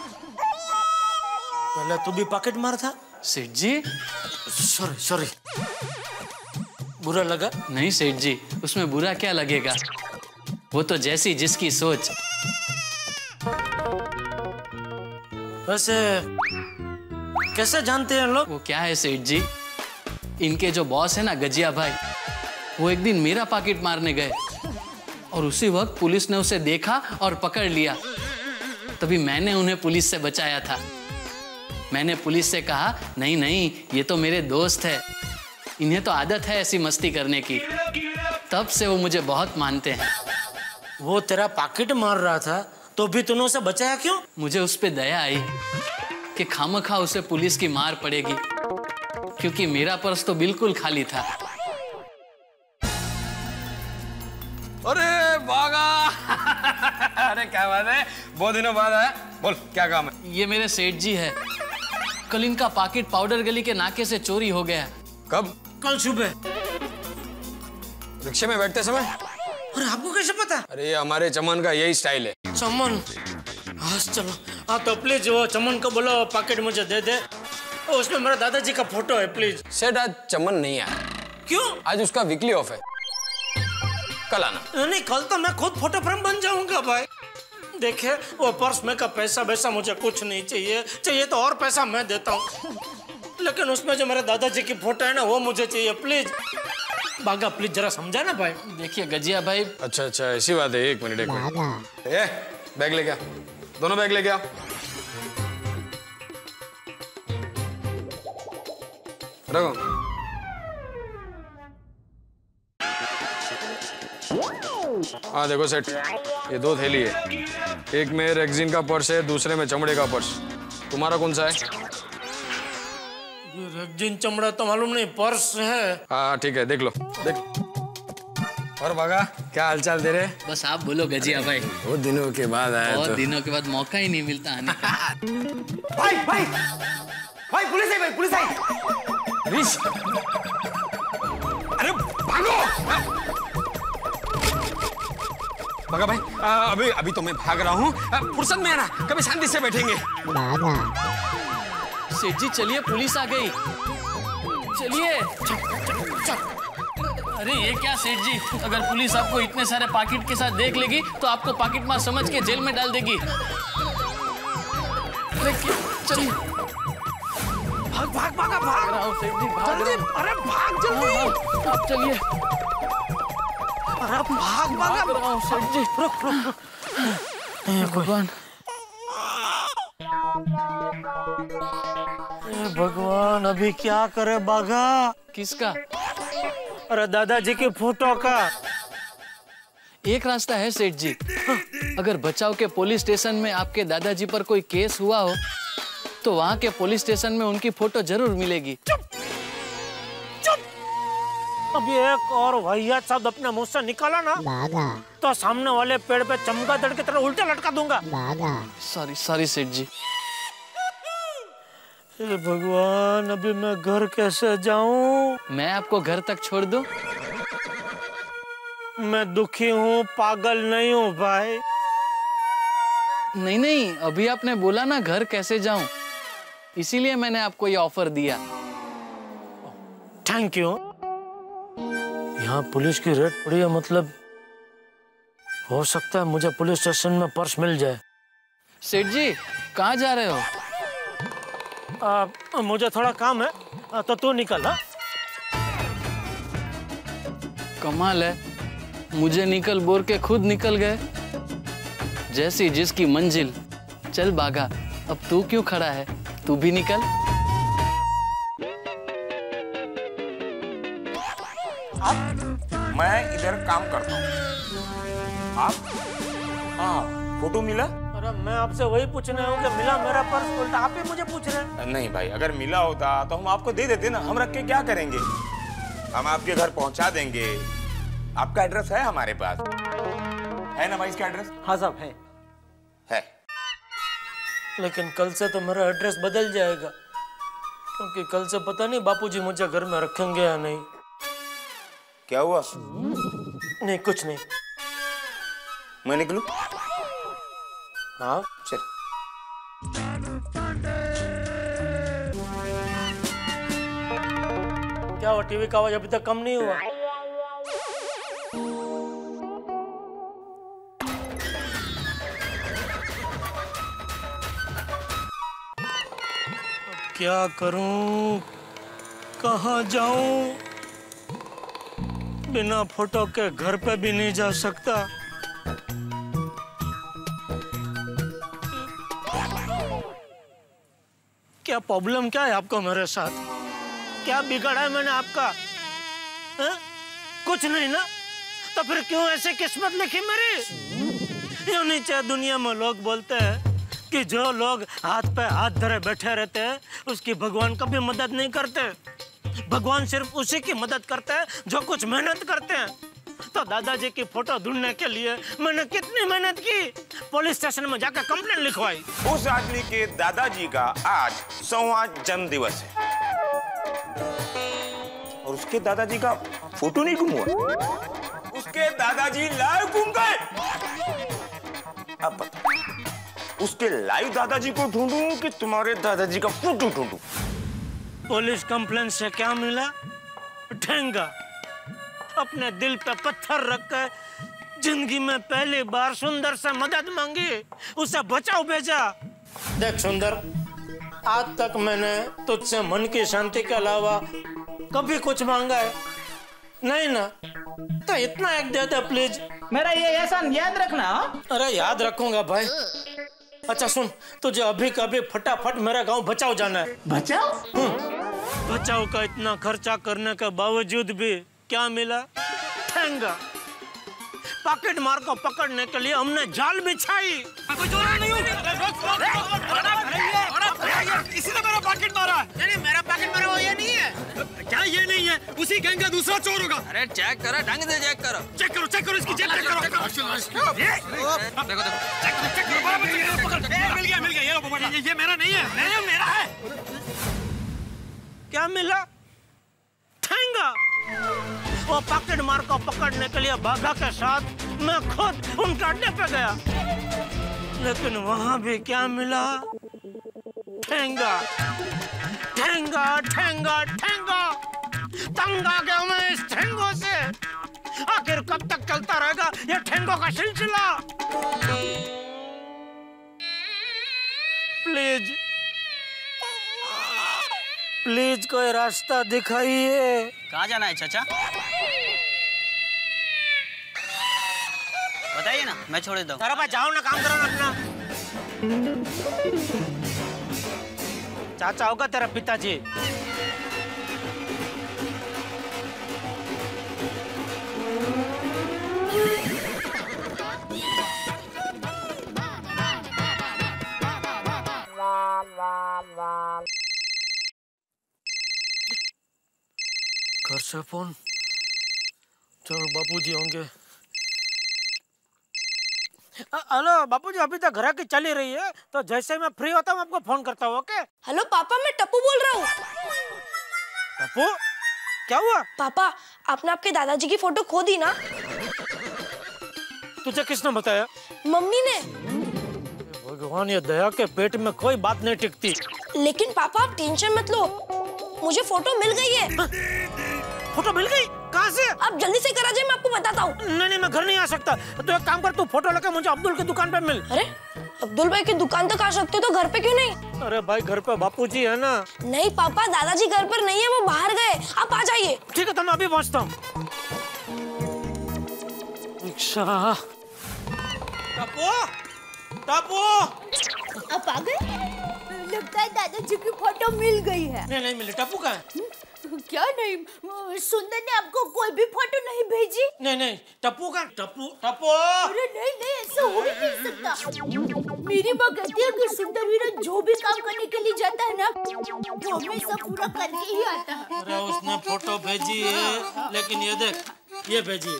पहले तू भी पॉकेट मार था? सेठ जी सॉरी सॉरी, बुरा लगा? नहीं सेठ जी, उसमें बुरा क्या लगेगा, वो तो जैसी जिसकी सोच। वैसे कैसे जानते हैं लोग? वो क्या है सेठ जी, इनके जो बॉस है ना गजिया भाई, वो एक दिन मेरा पॉकेट मारने गए और उसी वक्त पुलिस ने उसे देखा और पकड़ लिया। तभी मैंने उन्हें पुलिस से बचाया था। मैंने पुलिस से कहा नहीं नहीं ये तो मेरे दोस्त है, इन्हें तो आदत है ऐसी मस्ती करने की। तब से वो मुझे बहुत मानते हैं। वो तेरा पॉकेट मार रहा था तो भी तूने उसे बचाया क्यों? मुझे उस पे दया आई कि खामखा उसे पुलिस की मार पड़ेगी, क्योंकि मेरा पर्स तो बिल्कुल खाली था। अरे बागा अरे क्या बात है, बहुत दिनों बाद आया, बोल क्या काम है? ये मेरे सेठ जी है। कल इनका पॉकेट पाउडर गली के नाके से चोरी हो गया। कब? कल सुबह रिक्शे में बैठते समय। अरे आपको कैसे पता? अरे हमारे चमन का यही स्टाइल है। चमन? हाँ चलो, हाँ तो प्लीज वो चमन को बोलो पॉकेट मुझे दे दे, उसमें मेरा दादाजी का फोटो है प्लीज। सेठ आज चमन नहीं आया। क्यों? आज उसका वीकली ऑफ है, कल आना। नहीं कल तो मैं खुद फोटो फ्रेम बन जाऊंगा भाई। देखे वो पर्स में का पैसा वैसा मुझे कुछ नहीं चाहिए, चाहिए तो और पैसा मैं देता हूँ, लेकिन उसमें जो मेरे दादाजी की फोटो है ना वो मुझे चाहिए प्लीज। बागा प्लीज जरा समझा ना भाई। देखिए गजिया भाई। अच्छा अच्छा ऐसी बात है, एक मिनट एक मिनट। ए बैग लेके आ, दोनों बैग लेके आ। रखो। हाँ देखो सेठ, ये दो थैली है, एक में रेक्सिन का पर्स है, दूसरे में चमड़े का पर्स। तुम्हारा कौन सा है? रेक्सिन चमड़ा तो मालूम नहीं, पर्स है। हाँ ठीक है, देख लो देख। और बागा क्या हालचाल तेरे? बस आप बोलो गजिया भाई। बहुत दिनों के बाद आया। बहुत तो दिनों के बाद मौका ही नहीं मिलता आने का। भाई भाई भाई पुलिस आई, भाई पुलिस आई। रिश अरे भागो बागा भाई। आ, अभी अभी तो मैं भाग रहा हूँ, फुर्सत में आना, कभी शांति से बैठेंगे। सेठ जी चलिए, पुलिस आ गई, चलिए। अरे ये क्या सेठ जी, अगर पुलिस आपको इतने सारे पॉकेट के साथ देख लेगी तो आपको पॉकेट मार समझ के जेल में डाल देगी। चलिए भाग भाग भाग भाग रहा हूँ सेठ जी, भाग जल्दी, रहा हूँ। अरे भाग जल्दी। आप चलिए। अरे भाग भाग भाग रहा हूँ सेठ जी। रुक रुक रुक। हे भगवान, हे भगवान, अभी क्या करे बागा? किसका? अरे दादाजी की फोटो का। एक रास्ता है सेठ जी, अगर बचाव के पुलिस स्टेशन में आपके दादाजी पर कोई केस हुआ हो तो वहाँ के पुलिस स्टेशन में उनकी फोटो जरूर मिलेगी। चुप चुप। अभी एक और वाहियात शब्द अपने मुंह से निकाला ना बागा, तो सामने वाले पेड़ पे चमगादड़ की तरह उल्टा लटका दूंगा। बागा। सॉरी सॉरी सेठ जी। हे भगवान, अभी मैं घर कैसे जाऊं? मैं आपको घर तक छोड़ दूं? मैं दुखी हूँ, पागल नहीं हूँ भाई। नहीं नहीं, अभी आपने बोला ना घर कैसे जाऊं, इसीलिए मैंने आपको ये ऑफर दिया। Thank you. यहाँ पुलिस की रेड पड़ी है, मतलब हो सकता है मुझे पुलिस स्टेशन में पर्स मिल जाए। सेठ जी कहाँ जा रहे हो? आ, मुझे थोड़ा काम है, आ, तो तू निकल। हा? कमाल है, मुझे निकल बोल के खुद निकल गए। जैसी जिसकी मंजिल। चल बागा, अब तू क्यों खड़ा है, तू भी निकल। मैं इधर काम करता हूँ। आप? हाँ, फोटो मिला? अरे मैं आपसे वही पूछने हूँ कि मिला मेरा पर्स, बोलता आप ही मुझे पूछ रहे हैं। नहीं भाई, अगर मिला होता तो हम आपको दे देते ना, हम रख के क्या करेंगे? हम आपके घर पहुंचा देंगे। आपका एड्रेस है हमारे पास, है ना भाई इसका एड्रेस? हाँ साहब है। है। लेकिन कल से तो मेरा एड्रेस बदल जाएगा, क्योंकि कल से पता नहीं बापूजी मुझे घर में रखेंगे या नहीं। क्या हुआ? नहीं कुछ नहीं। मैं निकलूं? हाँ चल। क्या हुआ, टीवी का आवाज अभी तक कम नहीं हुआ? क्या करूं, कहाँ जाऊं? बिना फोटो के घर पे भी नहीं जा सकता। क्या प्रॉब्लम क्या है आपको मेरे साथ? क्या बिगड़ा है मैंने आपका? है? कुछ नहीं ना, तो फिर क्यों ऐसे किस्मत लिखी मेरी? यूं नीचे दुनिया में लोग बोलते हैं कि जो लोग हाथ पे हाथ धरे बैठे रहते हैं उसकी भगवान कभी मदद नहीं करते। भगवान सिर्फ उसी की मदद करते हैं जो कुछ मेहनत करते हैं। तो दादाजी की फोटो ढूंढने के लिए मैंने कितनी मेहनत की, पुलिस स्टेशन में जाकर कंप्लेंट लिखवाई। उस आदमी के दादाजी का आज सौवां जन्म दिवस है और उसके दादाजी का फोटो नहीं गुम हुआ, उसके दादाजी लाइव गुम गए। अब बता, उसके लाइव दादाजी को ढूंढूं कि तुम्हारे दादाजी का फोटो ढूंढूं? पुलिस कंप्लेंट से क्या मिला? ठेंगा। अपने दिल पे पत्थर रखकर जिंदगी में पहली बार सुंदर से मदद मांगी, उसे बचाओ भेजा। देख सुंदर, आज तक मैंने तुझसे मन की शांति के अलावा कभी कुछ मांगा है नहीं ना? तो इतना एक दे दे प्लीज। मेरा ये एहसान याद रखना। अरे याद रखूंगा भाई। अच्छा सुन, तुझे अभी कभी फटाफट मेरा गांव बचाओ जाना है। बचाओ? बचाओ का इतना खर्चा करने के बावजूद भी क्या मिला? ठेंगा। पॉकेट मार को पकड़ने के लिए हमने जाल बिछाई। कोई चोर नहीं हूँ। इसी ने मेरा पॉकेट मारा है। नहीं मेरा पॉकेट मारा वो ये नहीं है। क्या ये नहीं है? उसी गैंग का दूसरा चोर होगा। अरे चेक करो, ढंग से चेक करो। चेक करो, चेक करो, इसकी जेब चेक करो। देखो देखो, चेक करो, चेक करो, बराबर चेक करो, पकड़। मिल गया, मिल गया, ये लो पकड़। ये ये मेरा नहीं है, नहीं मेरा है। क्या मिला? ठेंगा। वो पॉकेट मार को पकड़ने के लिए बाघा के साथ मैं खुद उनके अड्डे पे गया, लेकिन वहां भी क्या मिला? ठेंगा, ठेंगा, ठेंगा, ठेंगा। तंग आ गया मैं इस ठेंगों से। आखिर कब तक चलता रहेगा ये ठेंगों का सिलसिला? प्लीज प्लीज कोई रास्ता दिखाइए। कहाँ जाना है चाचा? बताइए ना, मैं छोड़ देता हूँ। अरे भाई जाओ ना, काम करो ना अपना। चाचा होगा तेरा पिताजी। घर से फोन, चलो बापूजी होंगे। हेलो बापूजी, अभी तक घर की चली रही है, तो जैसे मैं फ्री होता हूँ आपको फोन करता हूँ। ओके? हेलो पापा, मैं टप्पू बोल रहा हूँ। टप्पू, क्या हुआ? पापा, आपने आपके दादाजी की फोटो खो दी ना? तुझे किसने बताया? मम्मी ने। भगवान, ये दया के पेट में कोई बात नहीं टिकती। लेकिन पापा आप टेंशन मत लो, मुझे फोटो मिल गई है। फोटो मिल गई? कहाँ से? आप जल्दी से करा जाए, मैं आपको बताता हूँ। नहीं नहीं, मैं घर नहीं आ सकता। तो एक काम कर, तू फोटो लेकर मुझे अब्दुल की दुकान पे मिल। अरे अब्दुल भाई की दुकान तक आ सकते हो, तो घर पे क्यों नहीं? अरे भाई, घर पे बापूजी है ना। नहीं पापा, दादाजी घर पर नहीं है, वो बाहर गए। आप आ जाइए। ठीक है, तो मैं अभी पहुँचता हूँ। रिक्शा। टप्पू, टप्पू, आप आ गए? लगता है दादाजी की फोटो मिल गई है। नहीं नहीं मिली। टप्पू कहाँ है? क्या नहीं, सुंदर ने आपको कोई भी फोटो नहीं भेजी? नहीं नहीं, टप्पू का टप्पू टप्पू। अरे नहीं नहीं, ऐसा हो ही नहीं सकता। मेरी माँ कहती है कि सुंदर वीरा जो भी काम करने के लिए जाता है ना, वो हमेशा पूरा करके ही आता है। अरे उसने फोटो भेजी है, लेकिन ये देख, ये भेजी है।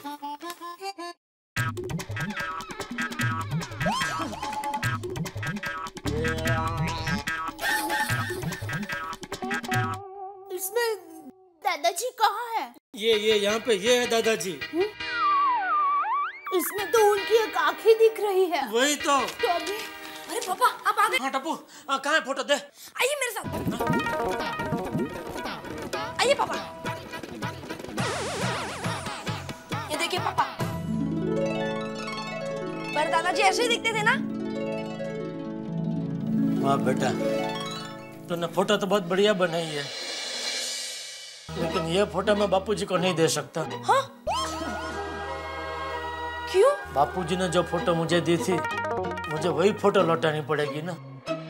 इसमें दादाजी कहाँ है? ये ये यहाँ पे ये है दादाजी। इसमें तो उनकी एक आंखें दिख रही है। वही तो। तो अभी अरे पापा, आप आ गए? हाँ टप्पू, कहाँ है फोटो? दे। आइए मेरे साथ। आइए पापा, ये देखिए पापा, पर दादाजी ऐसे ही दिखते थे ना? हाँ बेटा, तूने फोटो तो बहुत बढ़िया बनाई है, लेकिन ये फोटो मैं बापूजी को नहीं दे सकता। हाँ? क्यों? बापूजी ने जो फोटो मुझे दी थी, मुझे वही फोटो लौटानी पड़ेगी ना।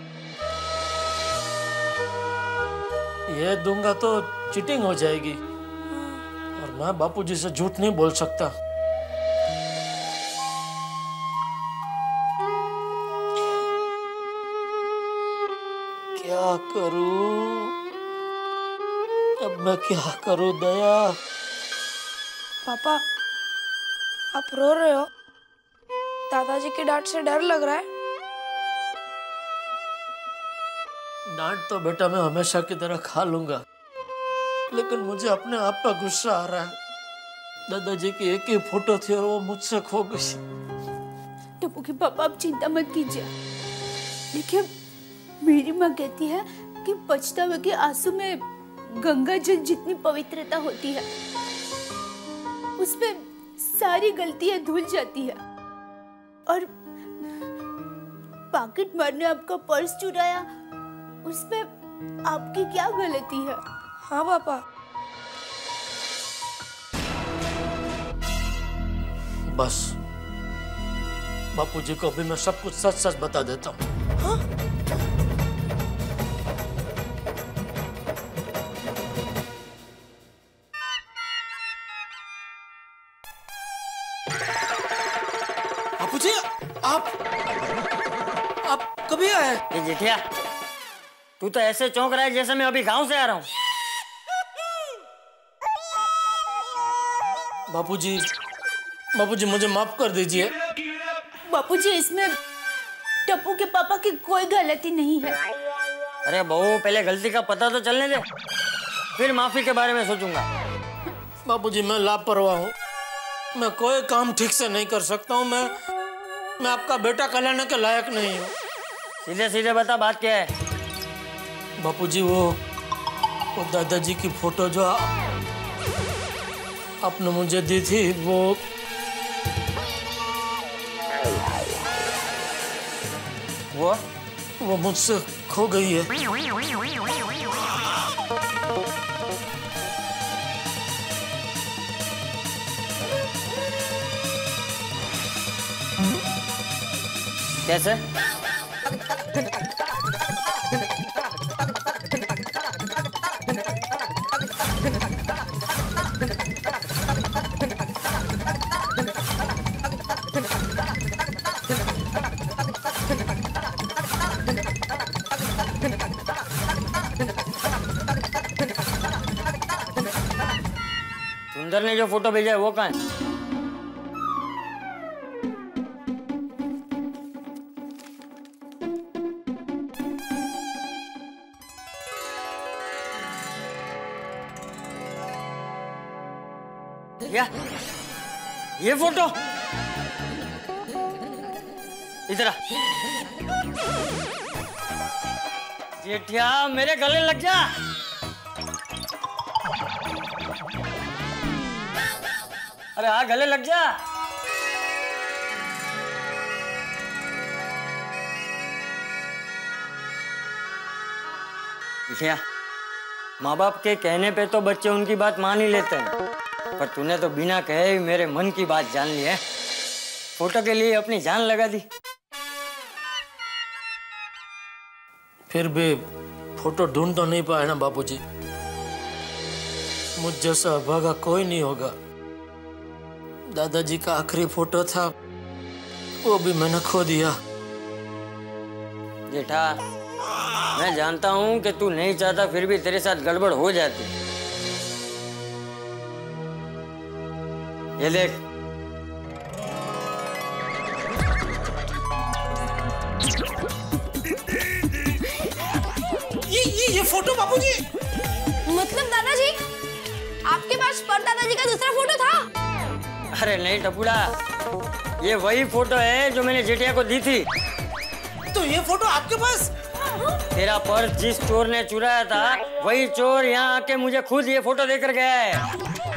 ये दूंगा तो चीटिंग हो जाएगी, और मैं बापूजी से झूठ नहीं बोल सकता। क्या करूं? अब मैं क्या करूं दया? पापा, आप रो रहे हो? दादाजी की डांट से डर लग रहा है? डांट तो बेटा मैं हमेशा की तरह खा लूंगा, लेकिन मुझे अपने आप पर गुस्सा आ रहा है। दादाजी की एक ही फोटो थी और वो मुझसे खो गई। टप्पू के पापा, आप चिंता मत कीजिए। देखिए, मेरी माँ कहती है कि पछतावे के आंसू में गंगा जल जितनी पवित्रता होती है, उसमें सारी गलतियां धुल जाती है। और पॉकेट मार ने आपका पर्स चुराया, उसमें आपकी क्या गलती है? हाँ पापा। बस बापूजी को भी मैं सब कुछ सच सच बता देता हूँ। हाँ? बापूजी, आप आप कभी आए? ये जेठिया, तू तो ऐसे चौंक रहा है जैसे मैं अभी गांव से आ रहा हूँ। बापूजी, बापूजी मुझे माफ कर दीजिए। बापूजी, इसमें टप्पू के पापा की कोई गलती नहीं है। अरे बहू, पहले गलती का पता तो चलने दे, फिर माफी के बारे में सोचूंगा। बापूजी, मैं लापरवाह हूँ, मैं कोई काम ठीक से नहीं कर सकता हूँ। मैं मैं आपका बेटा कहलाने के लायक नहीं हूँ। सीधे सीधे बता, बात क्या है? बापूजी, वो वो दादाजी की फोटो जो आ, आपने मुझे दी थी, वो वो वो मुझसे खो गई है। कैसे? सुंदर ने जो फोटो भेजा है वो कहाँ है? क्या? ये फोटो इधर आ। जेठिया मेरे गले लग जा। अरे हाँ गले लग जा। जेठिया माँ बाप के कहने पे तो बच्चे उनकी बात मान ही लेते हैं, पर तूने तो बिना कहे ही मेरे मन की बात जान ली है। फोटो के लिए अपनी जान लगा दी। फिर भी फोटो ढूंढ तो नहीं पाए ना बापूजी। मुझ जैसा अभागा कोई नहीं होगा। दादाजी का आखिरी फोटो था, वो भी मैंने खो दिया। जेठा मैं जानता हूँ कि तू नहीं चाहता, फिर भी तेरे साथ गड़बड़ हो जाती। ये देख, ये ये ये फोटो बापूजी। मतलब दादाजी आपके पास पर दादाजी का दूसरा फोटो था? अरे नहीं टपुड़ा, ये वही फोटो है जो मैंने जेठिया को दी थी। तो ये फोटो आपके पास? तेरा पर्स जिस चोर ने चुराया था, वही चोर यहाँ आके मुझे खुद ये फोटो देकर गया है।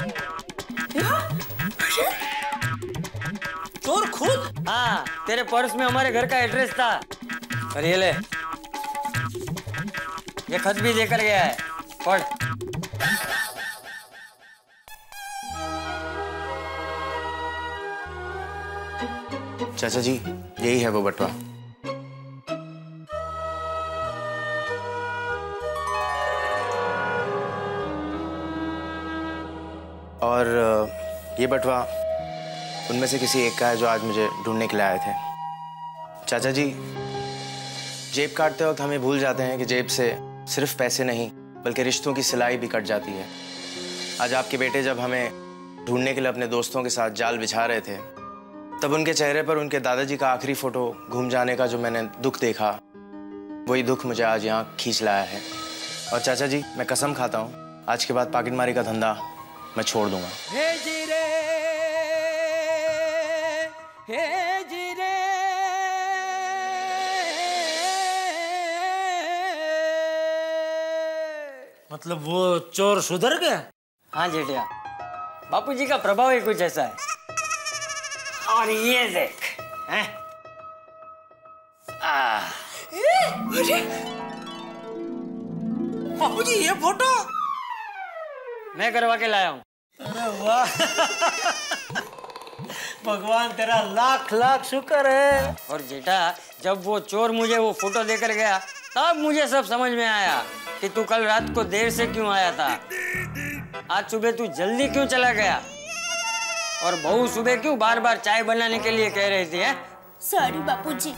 चोर खुद? हाँ, तेरे पर्स में हमारे घर का एड्रेस था। और ये ले, ये खत भी देकर गया है, पढ़। चाचा जी यही है वो बटवा। और ये बटवा उनमें से किसी एक का है जो आज मुझे ढूंढने के लिए आए थे। चाचा जी जेब काटते वक्त हमें भूल जाते हैं कि जेब से सिर्फ पैसे नहीं बल्कि रिश्तों की सिलाई भी कट जाती है। आज आपके बेटे जब हमें ढूंढने के लिए अपने दोस्तों के साथ जाल बिछा रहे थे, तब उनके चेहरे पर उनके दादाजी का आखिरी फोटो घूम जाने का जो मैंने दुख देखा, वही दुख मुझे आज यहाँ खींच लाया है। और चाचा जी मैं कसम खाता हूँ, आज के बाद पॉकेटमारी का धंधा मैं छोड़ दूंगा। हे जीरे, हे जीरे, मतलब वो चोर सुधर गया? हाँ जेठिया, बापूजी का प्रभाव ही कुछ ऐसा है। और ये देख, हैं? आ, बापूजी ये फोटो मैं करवा के लाया हूँ। अरे वाह, भगवान तेरा लाख लाख शुक्र है। और जेठा जब वो चोर मुझे वो फोटो देकर गया, तब मुझे सब समझ में आया कि तू कल रात को देर से क्यों आया था, आज सुबह तू जल्दी क्यों चला गया, और बहू सुबह क्यों बार बार चाय बनाने के लिए कह रही थी। है सॉरी बापूजी।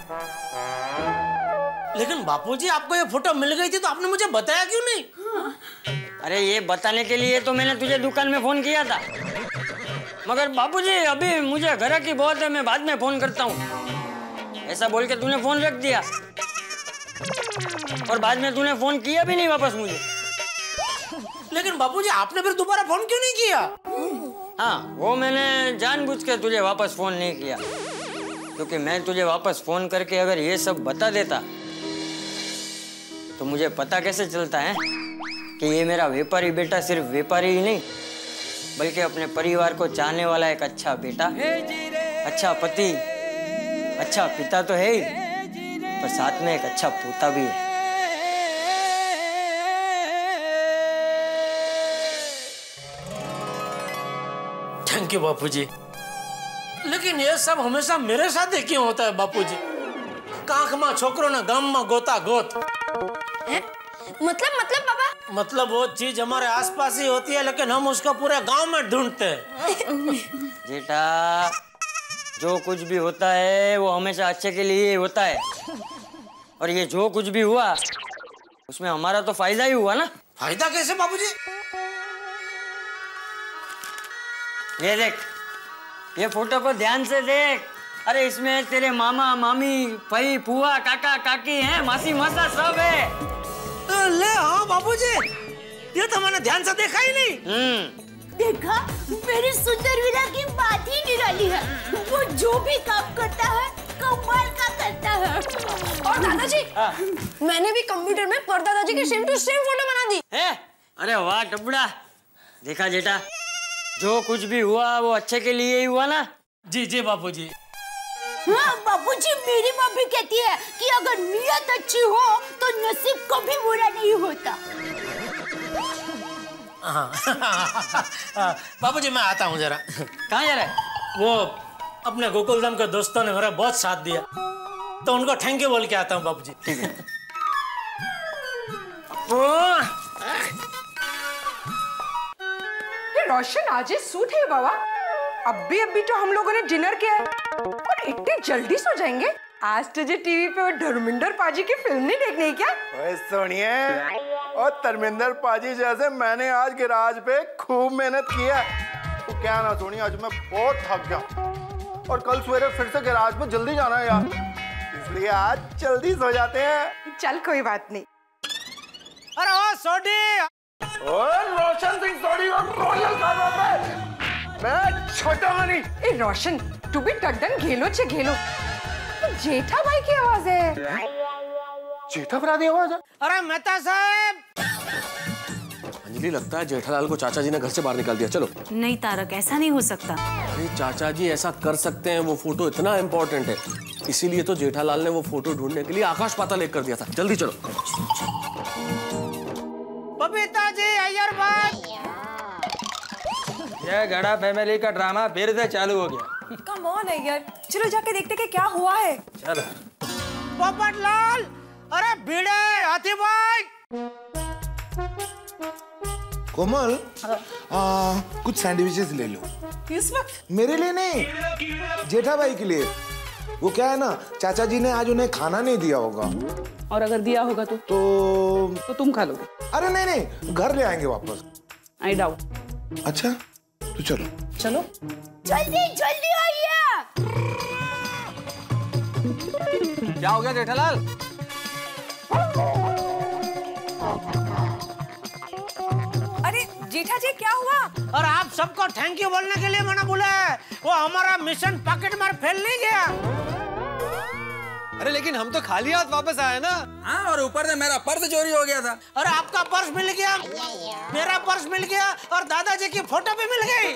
लेकिन बापूजी आपको ये फोटो मिल गई थी तो आपने मुझे बताया क्यों नहीं? हाँ। अरे ये बताने के लिए तो मैंने तुझे दुकान में फोन किया था, मगर बापूजी अभी मुझे घर की बहुत है, मैं बाद में फोन करता हूँ, ऐसा बोल के तूने फोन रख दिया। और बाद में तूने फोन किया भी नहीं वापस मुझे। लेकिन बापूजी आपने फिर दोबारा फोन क्यों नहीं किया? हाँ वो मैंने जानबूझ के तुझे वापस फोन नहीं किया, क्योंकि मैं तुझे वापस फोन करके अगर ये सब बता देता तो मुझे पता कैसे चलता है कि ये मेरा व्यापारी बेटा सिर्फ व्यापारी ही नहीं बल्कि अपने परिवार को चाहने वाला एक अच्छा बेटा, अच्छा पति, अच्छा पिता तो है ही, और साथ में एक अच्छा पोता भी है। थैंक यू बापूजी। लेकिन ये सब हमेशा मेरे साथ ही क्यों होता है बापूजी? कांख में छोकरो ने गाम में गोता गोत। है? मतलब मतलब पापा? मतलब वो चीज हमारे आसपास ही होती है, लेकिन हम उसको पूरे गांव में ढूंढते हैं। जेठा, जो कुछ भी होता है वो हमेशा अच्छे के लिए ही होता है, और ये जो कुछ भी हुआ उसमें हमारा तो फायदा ही हुआ ना। फायदा कैसे बाबूजी? ये देख, ये फोटो को ध्यान से देख। अरे इसमें तेरे मामा मामी, फई फुआ, काका काकी हैं, मासी मासा सब है। ले हाँ बाबूजी, ये तो मैंने ध्यान से देखा ही नहीं। हम्म। देखा, मेरी सुंदर वीरा की बात ही निराली है। वो जो भी काम करता है कमाल का करता है। और दादाजी, मैंने भी कंप्यूटर में परदादाजी की सेम टू सेम फोटो बना दी है। अरे वाह टबड़ा, देखा जेठा, जो कुछ भी हुआ वो अच्छे के लिए ही हुआ ना। जी जी बापूजी। हाँ बापूजी, मेरी माँ भी कहती है कि अगर नियत अच्छी हो तो नसीब कभी बुरा नहीं होता। हाँ बापूजी, मैं आता हूँ जरा। कहाँ जा रहा है? वो अपने गोकुलधाम के दोस्तों ने मेरा बहुत साथ दिया, तो उनको थैंक यू बोल के आता हूँ बापूजी। ठीक है। ये रोशन आज ही सूट है बाबा। अभी अभी तो हम लोगों ने डिनर किया है और इतनी जल्दी सो जाएंगे। आज तुझे टीवी पे वो धर्मेंद्र पाजी की फिल्म नहीं देखनी क्या? ओए सुनिए, और धर्मेंद्र पाजी जैसे मैंने आज गिराज पे खूब मेहनत की है। तो क्या ना सुनिए, आज मैं बहुत थक गया और कल सवेरे फिर से गिराज पे जल्दी जाना है यार, इसलिए आज जल्दी सो जाते हैं। चल कोई बात नहीं। अरे ओ सोडी, ओए रोशन सिंह सोडी और रोयल खाना पे मैं छोटा मनी। ए रोशन, तू भी टड्डन घेलो चे घेलो। जेठा भाई की आवाज है। जेठा भरा दी आवाज है? अरे मेहता साहब। अंजलि, लगता है जेठालाल को चाचा जी ने घर से बाहर निकाल दिया। चलो। नहीं तारक, ऐसा नहीं हो सकता। अरे चाचा जी ऐसा कर सकते हैं, वो फोटो इतना इम्पोर्टेंट है, इसीलिए तो जेठालाल ने वो फोटो ढूंढने के लिए आकाश पाताल एक कर दिया था। जल्दी चलो। बबीता जी, अय्यर बात। ये गड़ा फैमिली का ड्रामा फिर से चालू हो गया। कम ऑन यार, चलो जाके देखते कि क्या हुआ है। चलो। पोपटलाल, अरे भिड़े, हाथी भाई। कोमल, आ, कुछ सैंडविचेस ले लो। किस वक्त? मेरे लिए नहीं, जेठा भाई के लिए। वो क्या है ना, चाचा जी ने आज उन्हें खाना नहीं दिया होगा। और अगर दिया होगा तो तो तो तुम खा लोगे? अरे नहीं नहीं, घर ले आएंगे वापस। I doubt. अच्छा तो चलो चलो जल्दी जल्दी आइए। क्या हो गया जेठालाल? अरे जेठा जी क्या हुआ? और आप सबको थैंक यू बोलने के लिए मैंने बोला है। वो हमारा मिशन पॉकेट मार फेल नहीं गया। अरे लेकिन हम तो खाली हाथ वापस आए ना। हाँ, और ऊपर से मेरा पर्स चोरी हो गया था। और आपका पर्स मिल गया, मेरा पर्स मिल गया, और दादाजी की फोटो भी मिल गई।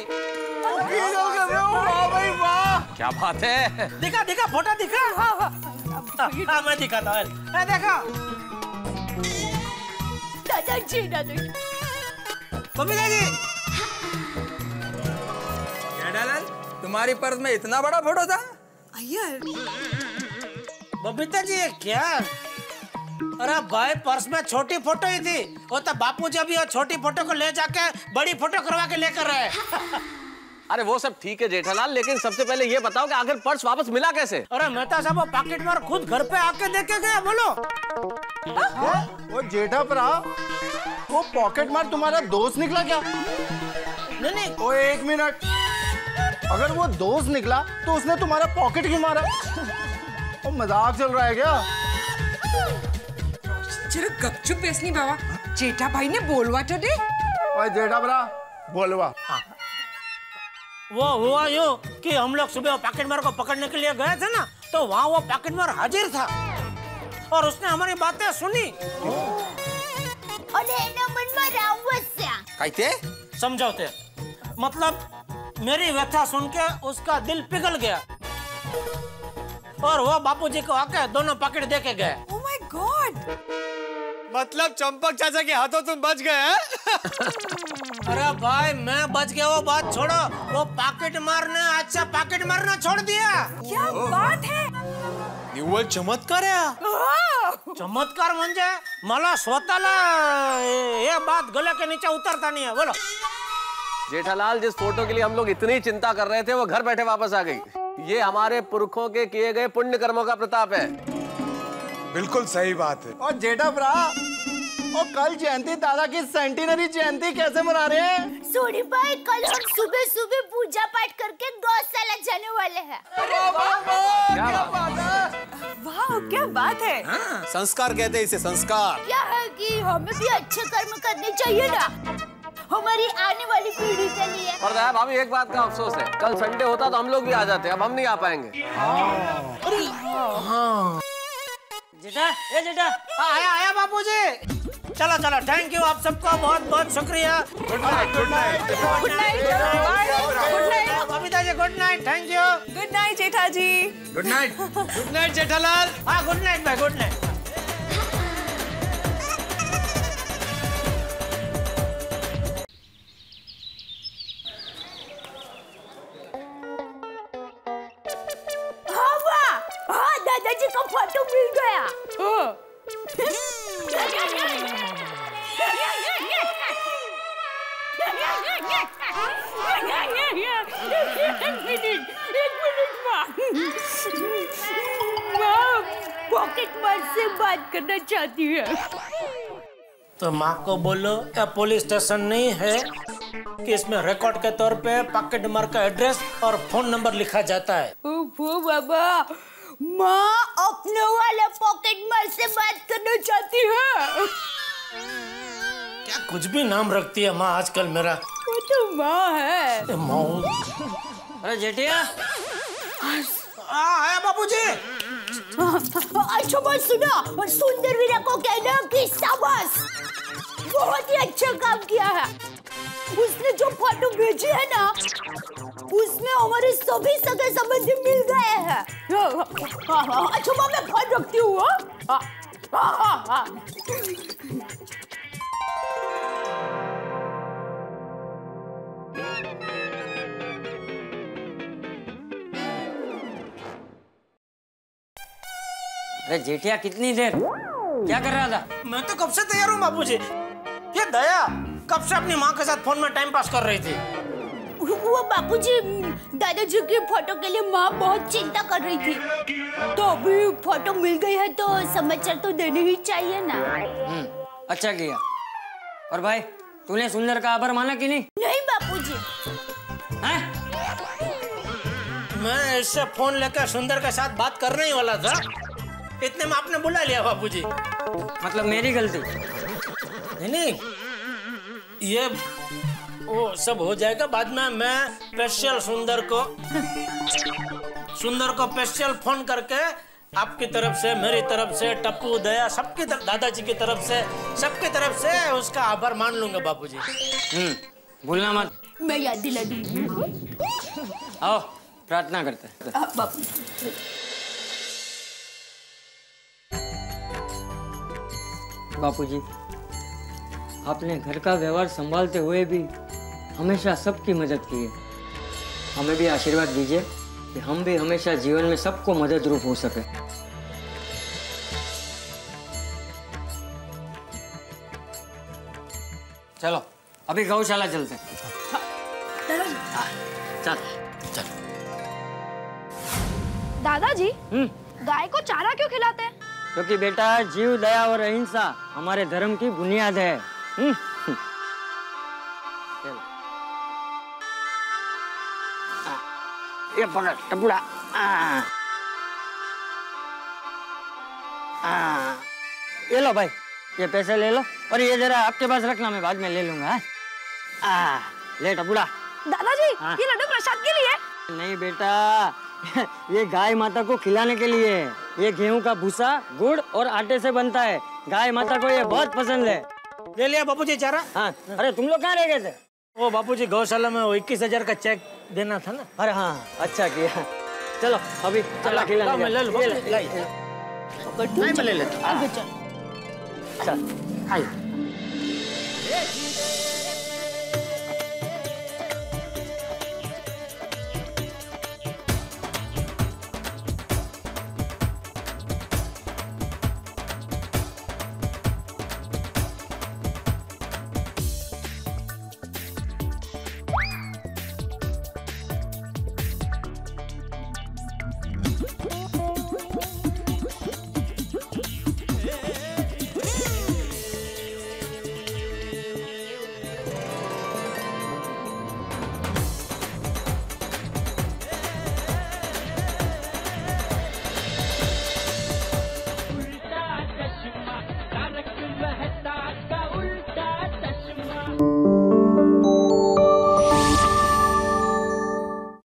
वाह भाई वाह, क्या बात है। दिखा दिखा फोटो दिखा। हाँ हाँ हाँ, मैं दिखाता हूँ। देखो दादाजी, दादाजी। बबीता जी। जेठालाल, तुम्हारी पर्स में इतना बड़ा फोटो था? यार बबीता जी, ये क्या? अरे भाई, पर्स में छोटी फोटो ही थी। वो तो बापू जी अभी वो छोटी फोटो को ले जाके बड़ी फोटो करवा के लेकर रहे। अरे वो सब ठीक है जेठालाल, लेकिन सबसे पहले ये बताओ कि आखिर पर्स वापस मिला कैसे? अरे मेहता साहब, वो पॉकेट मार खुद घर पे आके देखे गए। बोलो। वो जेठा भरा, वो पॉकेट मार तुम्हारा दोस्त निकला क्या? नहीं नहीं। ओ एक मिनट, अगर वो दोस्त निकला तो उसने तुम्हारा पॉकेट क्यों मारा? वो मजाक चल रहा है क्या? जरा गपचुप बेसनी बाबा, जेठा भाई ने बोलवा तो दे। ओए जेठा भरा, बोलवा। वो हुआ यूं कि हम लोग सुबह पॉकेट मार को पकड़ने के लिए गए थे ना, तो वहाँ वो पॉकेट मार हाजिर था और उसने हमारी बातें सुनी। कहते समझौते, मतलब मेरी व्यथा सुन के उसका दिल पिघल गया। और वो बापूजी को आके दोनों पकड़ दे के गए। Oh my god. मतलब चंपक चाचा के हाथों तुम बच गए हैं? अरे भाई मैं बच गया, वो बात छोड़ो, वो पॉकेट मारना अच्छा पॉकेट मारना छोड़ दिया। क्या बात है? निव्वळ चमत्कार आहे। चमत्कार म्हणजे मला स्वतःला ये बात गले के नीचे उतरता नहीं है। बोलो जेठालाल, जिस फोटो के लिए हम लोग इतनी चिंता कर रहे थे वो घर बैठे वापस आ गई। ये हमारे पुरखों के किए गए पुण्य कर्मों का प्रताप है। बिल्कुल सही बात है। और जेठा भरा, और कल जयंती दादा की सेंटिनरी जयंती कैसे मना रहे हैं? सोनी भाई, कल हम सुबह सुबह पूजा पाठ करके गौशाला जाने वाले हैं। क्या बात है? वाह क्या बात है। हाँ, संस्कार कहते हैं इसे, संस्कार। क्या है कि हमें भी अच्छे कर्म करने चाहिए ना, हमारी आने वाली पीढ़ी के लिए। और दया भाभी, एक बात का अफसोस है, कल संडे होता तो हम लोग भी आ जाते, अब हम नहीं आ पाएंगे। हाँ जेठा, ए जेठा, आया आया बापूजी। चलो चलो, थैंक यू आप सबका बहुत बहुत शुक्रिया। Good night, good night, good night, good night Babita ji, good night, thank you. Good night Jetha ji. Good night, good night Jethalal. हाँ गुड नाइट भाई, गुड नाइट। हाँ वाह, हाँ दादाजी का फोटो मिल गया। हाँ। एक मिनट, एक मिनट माँ, माँ पॉकेट मार से बात करना चाहती है। तो माँ को बोलो या पुलिस स्टेशन नहीं है कि इसमें रिकॉर्ड के तौर पे पॉकेट मार का एड्रेस और फोन नंबर लिखा जाता है। ओहो बाबा, माँ अपने वाले पॉकेट मार से बात करना चाहती है। क्या कुछ भी नाम रखती है माँ आजकल मेरा। वो तो माँ है। माँ। अरे जेठिया, आया बापूजी। अच्छा बात सुनो, सुंदर वीरा को कहना कि शाबाश, बहुत ही अच्छा काम किया है। उसने जो फोटो भेजी है ना, उसमें हमारे सभी सगे संबंधी मिल गए हैं। अच्छा माँ, मैं फोन रखती हूँ। हाँ हाँ हाँ। अरे जेठिया, कितनी देर क्या कर रहा था? मैं तो कब से तैयार हूँ बापूजी। ये दया कब से अपनी माँ के साथ फोन में टाइम पास कर रही थी। वो बापूजी, दादाजी की फोटो के लिए माँ बहुत चिंता कर रही थी, तो अभी फोटो मिल गई है तो समाचार तो देने ही चाहिए ना। हम्म, अच्छा किया। और भाई, तूने सुंदर का आभार माना कि नहीं? नहीं बापूजी। हैं? मैं इससे फोन लेकर सुंदर के साथ बात करने ही वाला था, इतने में आपने बुला लिया बापूजी। मतलब मेरी गलती? नहीं नहीं, ये वो सब हो जाएगा बाद में। मैं स्पेशल सुंदर को सुंदर को स्पेशल फोन करके आपकी तरफ से, मेरी तरफ से, टप्पू, दया, सबकी तरफ, दादाजी की तरफ से, सबकी तरफ से उसका आभार मान लूंगा बापूजी। हम्म, भूलना मत। मैं याद दिला दूंगी। आओ प्रार्थना करते हैं। बापू बापूजी, आपने घर का व्यवहार संभालते हुए भी हमेशा सबकी मदद की है। हमें भी आशीर्वाद दीजिए कि हम भी हमेशा जीवन में सबको मदद रूप हो सके। चलो अभी गौशाला चलते हैं। चल चल। दादाजी, गाय को चारा क्यों खिलाते हैं? क्योंकि बेटा, जीव, दया और अहिंसा हमारे धर्म की बुनियाद है। हम्म। ये पकड़ टपुड़ा। आ, आ, ये लो भाई, ये पैसे ले लो और ये जरा आपके पास रखना, मैं बाद में ले लूंगा। आ, ले टपुड़ा। दादाजी, हाँ। ये लड्डू प्रसाद के लिए? नहीं बेटा, ये गाय माता को खिलाने के लिए। ये गेहूं का भूसा, गुड़ और आटे से बनता है। गाय माता को ये बहुत पसंद है। ले लिया बापूजी चारा? हाँ। अरे तुम लोग कहाँ रह गए थे? वो बापूजी, गौशाला में वो इक्कीस हजार का चेक देना था ना। अरे हाँ, अच्छा किया। चलो अभी चला खिलाने मैं ले लूँ ये ले, नहीं पकड़ तू, मैं ले लेता आगे चल चल आइए